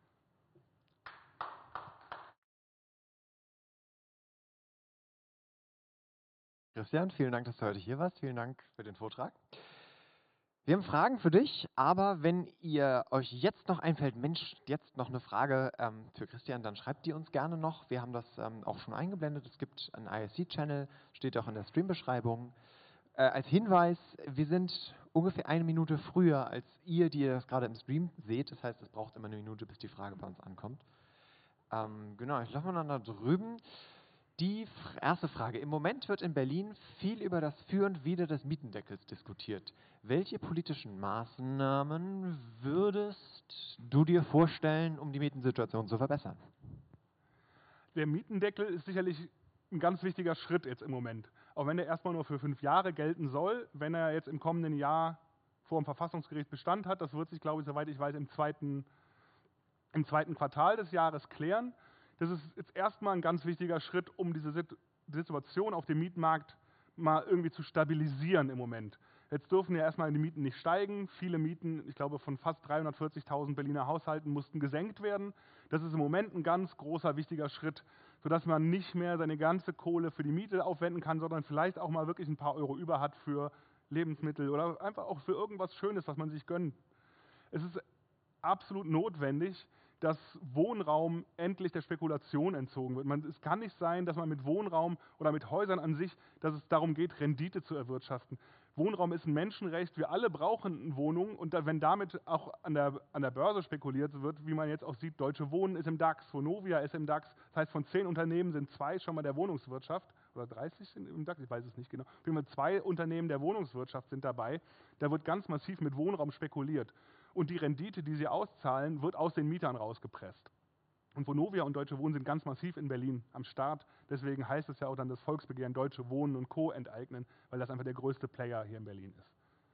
Christian, vielen Dank, dass du heute hier warst. Vielen Dank für den Vortrag. Wir haben Fragen für dich, aber wenn ihr euch jetzt noch einfällt, Mensch, jetzt noch eine Frage ähm, für Christian, dann schreibt die uns gerne noch. Wir haben das ähm, auch schon eingeblendet. Es gibt einen I S C-Channel, steht auch in der Stream-Beschreibung. Äh, als Hinweis, wir sind ungefähr eine Minute früher als ihr, die ihr das gerade im Stream seht. Das heißt, es braucht immer eine Minute, bis die Frage bei uns ankommt. Ähm, genau, ich laufe mal da drüben. Die erste Frage. Im Moment wird in Berlin viel über das Für und Wider des Mietendeckels diskutiert. Welche politischen Maßnahmen würdest du dir vorstellen, um die Mietensituation zu verbessern? Der Mietendeckel ist sicherlich ein ganz wichtiger Schritt jetzt im Moment. Auch wenn er erstmal nur für fünf Jahre gelten soll, wenn er jetzt im kommenden Jahr vor dem Verfassungsgericht Bestand hat, das wird sich, glaube ich, soweit ich weiß, im zweiten, im zweiten Quartal des Jahres klären. Das ist jetzt erstmal ein ganz wichtiger Schritt, um diese Situation auf dem Mietmarkt mal irgendwie zu stabilisieren im Moment. Jetzt dürfen ja erstmal die Mieten nicht steigen. Viele Mieten, ich glaube von fast dreihundertvierzigtausend Berliner Haushalten, mussten gesenkt werden. Das ist im Moment ein ganz großer, wichtiger Schritt, sodass man nicht mehr seine ganze Kohle für die Miete aufwenden kann, sondern vielleicht auch mal wirklich ein paar Euro über hat für Lebensmittel oder einfach auch für irgendwas Schönes, was man sich gönnt. Es ist absolut notwendig, dass Wohnraum endlich der Spekulation entzogen wird. Man, es kann nicht sein, dass man mit Wohnraum oder mit Häusern an sich, dass es darum geht, Rendite zu erwirtschaften. Wohnraum ist ein Menschenrecht, wir alle brauchen eine Wohnung und da, wenn damit auch an der, an der Börse spekuliert wird, wie man jetzt auch sieht, Deutsche Wohnen ist im DAX, Vonovia ist im DAX, das heißt von zehn Unternehmen sind zwei schon mal der Wohnungswirtschaft oder dreißig sind im DAX, ich weiß es nicht genau, zwei Unternehmen der Wohnungswirtschaft sind dabei, da wird ganz massiv mit Wohnraum spekuliert. Und die Rendite, die sie auszahlen, wird aus den Mietern rausgepresst. Und Vonovia und Deutsche Wohnen sind ganz massiv in Berlin am Start. Deswegen heißt es ja auch dann das Volksbegehren Deutsche Wohnen und Co. enteignen, weil das einfach der größte Player hier in Berlin ist.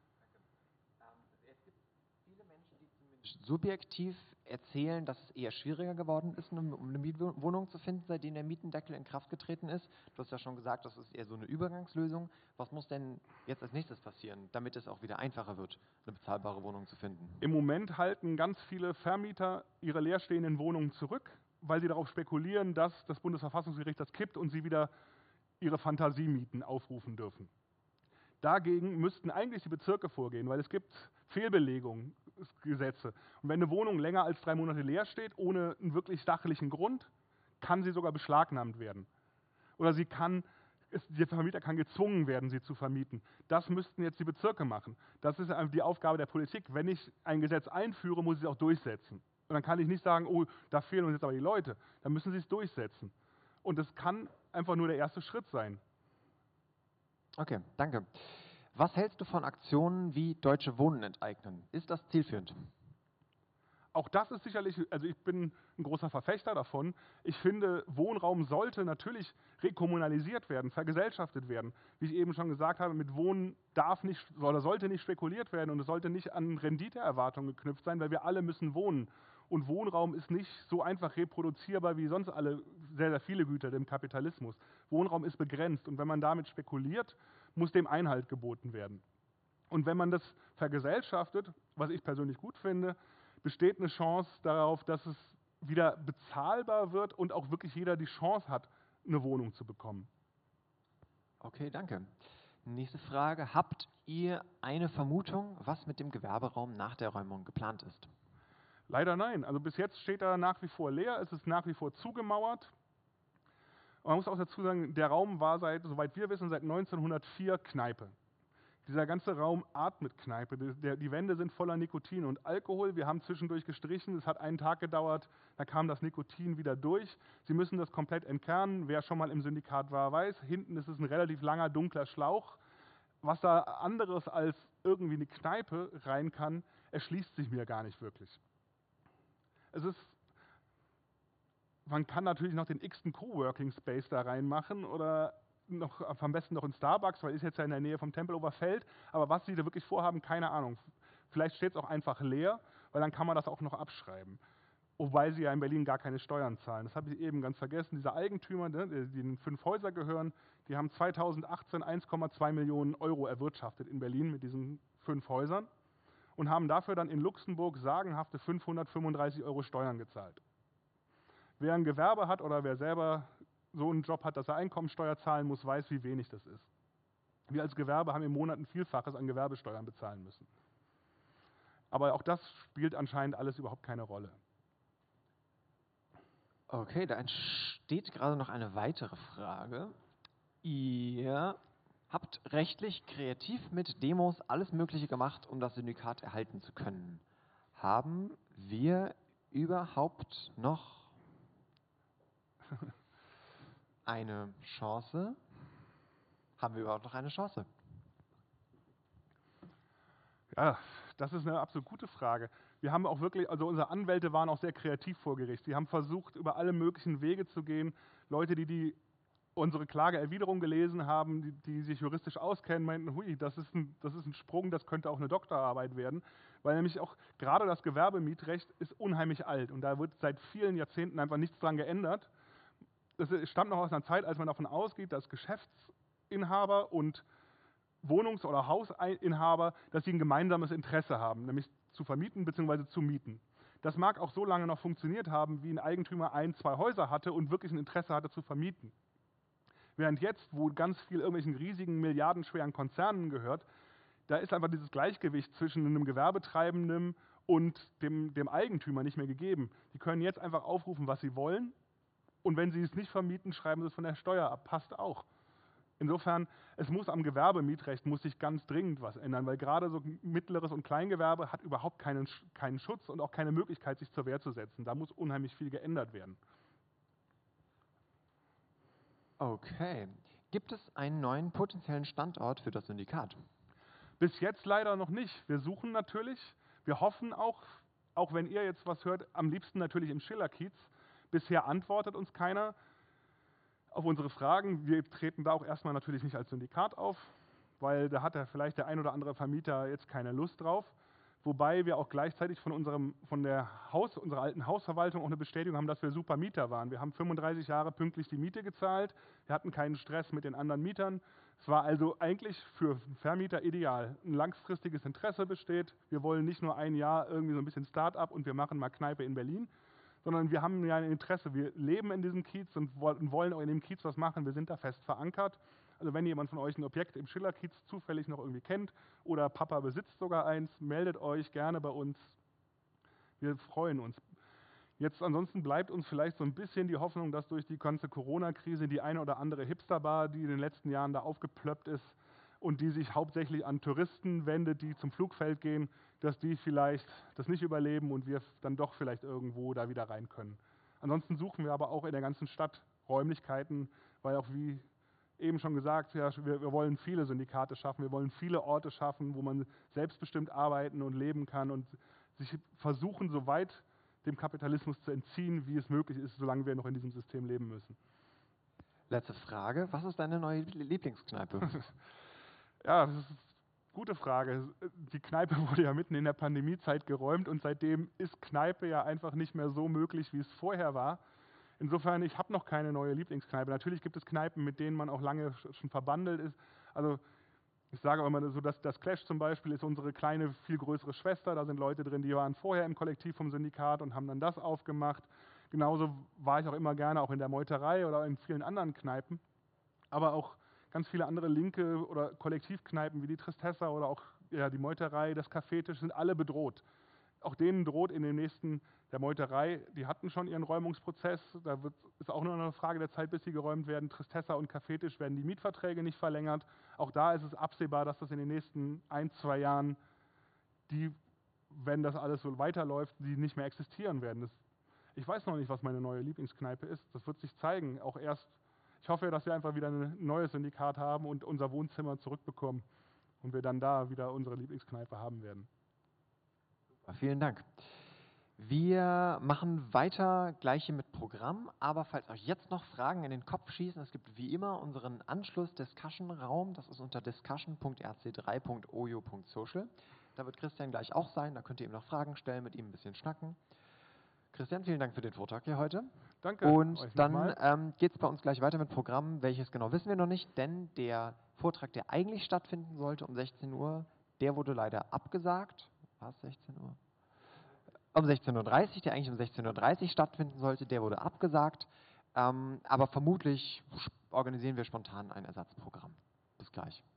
Es gibt viele Menschen, die zumindest subjektiv erzählen, dass es eher schwieriger geworden ist, um eine Mietwohnung zu finden, seitdem der Mietendeckel in Kraft getreten ist. Du hast ja schon gesagt, das ist eher so eine Übergangslösung. Was muss denn jetzt als nächstes passieren, damit es auch wieder einfacher wird, eine bezahlbare Wohnung zu finden? Im Moment halten ganz viele Vermieter ihre leerstehenden Wohnungen zurück, weil sie darauf spekulieren, dass das Bundesverfassungsgericht das kippt und sie wieder ihre Fantasiemieten aufrufen dürfen. Dagegen müssten eigentlich die Bezirke vorgehen, weil es gibt Fehlbelegungsgesetze. Und wenn eine Wohnung länger als drei Monate leer steht, ohne einen wirklich sachlichen Grund, kann sie sogar beschlagnahmt werden. Oder sie kann, der Vermieter kann gezwungen werden, sie zu vermieten. Das müssten jetzt die Bezirke machen. Das ist die Aufgabe der Politik. Wenn ich ein Gesetz einführe, muss ich es auch durchsetzen. Und dann kann ich nicht sagen, oh, da fehlen uns jetzt aber die Leute. Dann müssen sie es durchsetzen. Und das kann einfach nur der erste Schritt sein. Okay, danke. Was hältst du von Aktionen wie Deutsche Wohnen enteignen? Ist das zielführend? Auch das ist sicherlich, also ich bin ein großer Verfechter davon. Ich finde, Wohnraum sollte natürlich rekommunalisiert werden, vergesellschaftet werden. Wie ich eben schon gesagt habe, mit Wohnen darf nicht oder sollte nicht spekuliert werden und es sollte nicht an Renditeerwartungen geknüpft sein, weil wir alle müssen wohnen. Und Wohnraum ist nicht so einfach reproduzierbar wie sonst alle sehr, sehr viele Güter im Kapitalismus. Wohnraum ist begrenzt und wenn man damit spekuliert, muss dem Einhalt geboten werden. Und wenn man das vergesellschaftet, was ich persönlich gut finde, besteht eine Chance darauf, dass es wieder bezahlbar wird und auch wirklich jeder die Chance hat, eine Wohnung zu bekommen. Okay, danke. Nächste Frage. Habt ihr eine Vermutung, was mit dem Gewerberaum nach der Räumung geplant ist? Leider nein. Also bis jetzt steht er nach wie vor leer, es ist nach wie vor zugemauert. Und man muss auch dazu sagen, der Raum war seit, soweit wir wissen, seit neunzehnhundertvier Kneipe. Dieser ganze Raum atmet Kneipe. Die, der, die Wände sind voller Nikotin und Alkohol. Wir haben zwischendurch gestrichen. Es hat einen Tag gedauert, da kam das Nikotin wieder durch. Sie müssen das komplett entkernen. Wer schon mal im Syndikat war, weiß, hinten ist es ein relativ langer, dunkler Schlauch. was da anderes als irgendwie eine Kneipe rein kann, erschließt sich mir gar nicht wirklich. Es ist, man kann natürlich noch den x-ten Coworking Space da reinmachen oder noch, am besten noch in Starbucks, weil ist jetzt ja in der Nähe vom Tempelhofer Feld, aber was sie da wirklich vorhaben, keine Ahnung. Vielleicht steht es auch einfach leer, weil dann kann man das auch noch abschreiben. Wobei sie ja in Berlin gar keine Steuern zahlen. Das habe ich eben ganz vergessen. Diese Eigentümer, ne, die den fünf Häuser gehören, die haben zweitausendachtzehn eins Komma zwei Millionen Euro erwirtschaftet in Berlin mit diesen fünf Häusern und haben dafür dann in Luxemburg sagenhafte fünfhundertfünfunddreißig Euro Steuern gezahlt. Wer ein Gewerbe hat oder wer selber so einen Job hat, dass er Einkommensteuer zahlen muss, weiß, wie wenig das ist. Wir als Gewerbe haben im Monat ein Vielfaches an Gewerbesteuern bezahlen müssen. Aber auch das spielt anscheinend alles überhaupt keine Rolle. Okay, da entsteht gerade noch eine weitere Frage. Ihr habt rechtlich, kreativ mit Demos alles Mögliche gemacht, um das Syndikat erhalten zu können. Haben wir überhaupt noch eine Chance? Haben wir überhaupt noch eine Chance? Ja, das ist eine absolut gute Frage. Wir haben auch wirklich, also unsere Anwälte waren auch sehr kreativ vor Gericht. Sie haben versucht, über alle möglichen Wege zu gehen. Leute, die, die unsere Klageerwiderung gelesen haben, die, die sich juristisch auskennen, meinten, hui, das ist, ein, das ist ein Sprung, das könnte auch eine Doktorarbeit werden. Weil nämlich auch gerade das Gewerbemietrecht ist unheimlich alt und da wird seit vielen Jahrzehnten einfach nichts dran geändert. Das stammt noch aus einer Zeit, als man davon ausgeht, dass Geschäftsinhaber und Wohnungs- oder Hausinhaber, dass sie ein gemeinsames Interesse haben, nämlich zu vermieten bzw. zu mieten. Das mag auch so lange noch funktioniert haben, wie ein Eigentümer ein, zwei Häuser hatte und wirklich ein Interesse hatte zu vermieten. Während jetzt, wo ganz viel irgendwelchen riesigen, milliardenschweren Konzernen gehört, da ist einfach dieses Gleichgewicht zwischen einem Gewerbetreibenden und dem, dem Eigentümer nicht mehr gegeben. Die können jetzt einfach aufrufen, was sie wollen und wenn sie es nicht vermieten, schreiben sie es von der Steuer ab. Passt auch. Insofern, es muss am Gewerbemietrecht muss sich ganz dringend was ändern, weil gerade so mittleres und Kleingewerbe hat überhaupt keinen, keinen Schutz und auch keine Möglichkeit, sich zur Wehr zu setzen. Da muss unheimlich viel geändert werden. Okay. Gibt es einen neuen potenziellen Standort für das Syndikat? Bis jetzt leider noch nicht. Wir suchen natürlich, wir hoffen auch, auch wenn ihr jetzt was hört, am liebsten natürlich im Schillerkiez. Bisher antwortet uns keiner auf unsere Fragen. Wir treten da auch erstmal natürlich nicht als Syndikat auf, weil da hat ja vielleicht der ein oder andere Vermieter jetzt keine Lust drauf. Wobei wir auch gleichzeitig von, unserem, von der Haus, unserer alten Hausverwaltung auch eine Bestätigung haben, dass wir super Mieter waren. Wir haben fünfunddreißig Jahre pünktlich die Miete gezahlt, wir hatten keinen Stress mit den anderen Mietern. Es war also eigentlich für Vermieter ideal. Ein langfristiges Interesse besteht. Wir wollen nicht nur ein Jahr irgendwie so ein bisschen Start-up und wir machen mal Kneipe in Berlin, sondern wir haben ja ein Interesse. Wir leben in diesem Kiez und wollen auch in dem Kiez was machen. Wir sind da fest verankert. Also wenn jemand von euch ein Objekt im Schillerkiez zufällig noch irgendwie kennt oder Papa besitzt sogar eins, meldet euch gerne bei uns. Wir freuen uns. Jetzt ansonsten bleibt uns vielleicht so ein bisschen die Hoffnung, dass durch die ganze Corona-Krise die eine oder andere Hipsterbar, die in den letzten Jahren da aufgeplöppt ist und die sich hauptsächlich an Touristen wendet, die zum Flugfeld gehen, dass die vielleicht das nicht überleben und wir dann doch vielleicht irgendwo da wieder rein können. Ansonsten suchen wir aber auch in der ganzen Stadt Räumlichkeiten, weil auch wie eben schon gesagt, ja, wir, wir wollen viele Syndikate schaffen, wir wollen viele Orte schaffen, wo man selbstbestimmt arbeiten und leben kann und sich versuchen, so weit dem Kapitalismus zu entziehen, wie es möglich ist, solange wir noch in diesem System leben müssen. Letzte Frage, was ist deine neue Lieblingskneipe? Ja, das ist eine gute Frage. Die Kneipe wurde ja mitten in der Pandemiezeit geräumt und seitdem ist Kneipe ja einfach nicht mehr so möglich, wie es vorher war. Insofern, ich habe noch keine neue Lieblingskneipe. Natürlich gibt es Kneipen, mit denen man auch lange schon verbandelt ist. Also ich sage auch immer so, dass das Clash zum Beispiel ist unsere kleine, viel größere Schwester. Da sind Leute drin, die waren vorher im Kollektiv vom Syndikat und haben dann das aufgemacht. Genauso war ich auch immer gerne auch in der Meuterei oder in vielen anderen Kneipen. Aber auch ganz viele andere linke oder Kollektivkneipen wie die Tristessa oder auch ja, die Meuterei, das Kaffeetisch sind alle bedroht. Auch denen droht in den nächsten, der Meuterei, die hatten schon ihren Räumungsprozess, da wird, ist auch nur eine Frage der Zeit, bis sie geräumt werden. Tristessa und Kaffeetisch werden die Mietverträge nicht verlängert. Auch da ist es absehbar, dass das in den nächsten ein, zwei Jahren, die, wenn das alles so weiterläuft, die nicht mehr existieren werden. Das, ich weiß noch nicht, was meine neue Lieblingskneipe ist. Das wird sich zeigen. Auch erst, ich hoffe, dass wir einfach wieder ein neues Syndikat haben und unser Wohnzimmer zurückbekommen. und wir dann da wieder unsere Lieblingskneipe haben werden. Vielen Dank. Wir machen weiter gleich hier mit Programm, aber falls euch jetzt noch Fragen in den Kopf schießen, es gibt wie immer unseren Anschluss-Discussion-Raum, das ist unter discussion punkt r c drei punkt o j o punkt social. Da wird Christian gleich auch sein, da könnt ihr ihm noch Fragen stellen, mit ihm ein bisschen schnacken. Christian, vielen Dank für den Vortrag hier heute. Danke. Und euch dann nochmal. ähm, geht es bei uns gleich weiter mit Programm, welches genau wissen wir noch nicht, denn der Vortrag, der eigentlich stattfinden sollte um sechzehn Uhr, der wurde leider abgesagt. War es sechzehn Uhr? Um sechzehn Uhr dreißig, der eigentlich um sechzehn Uhr dreißig stattfinden sollte, der wurde abgesagt. Ähm, aber vermutlich organisieren wir spontan ein Ersatzprogramm. Bis gleich.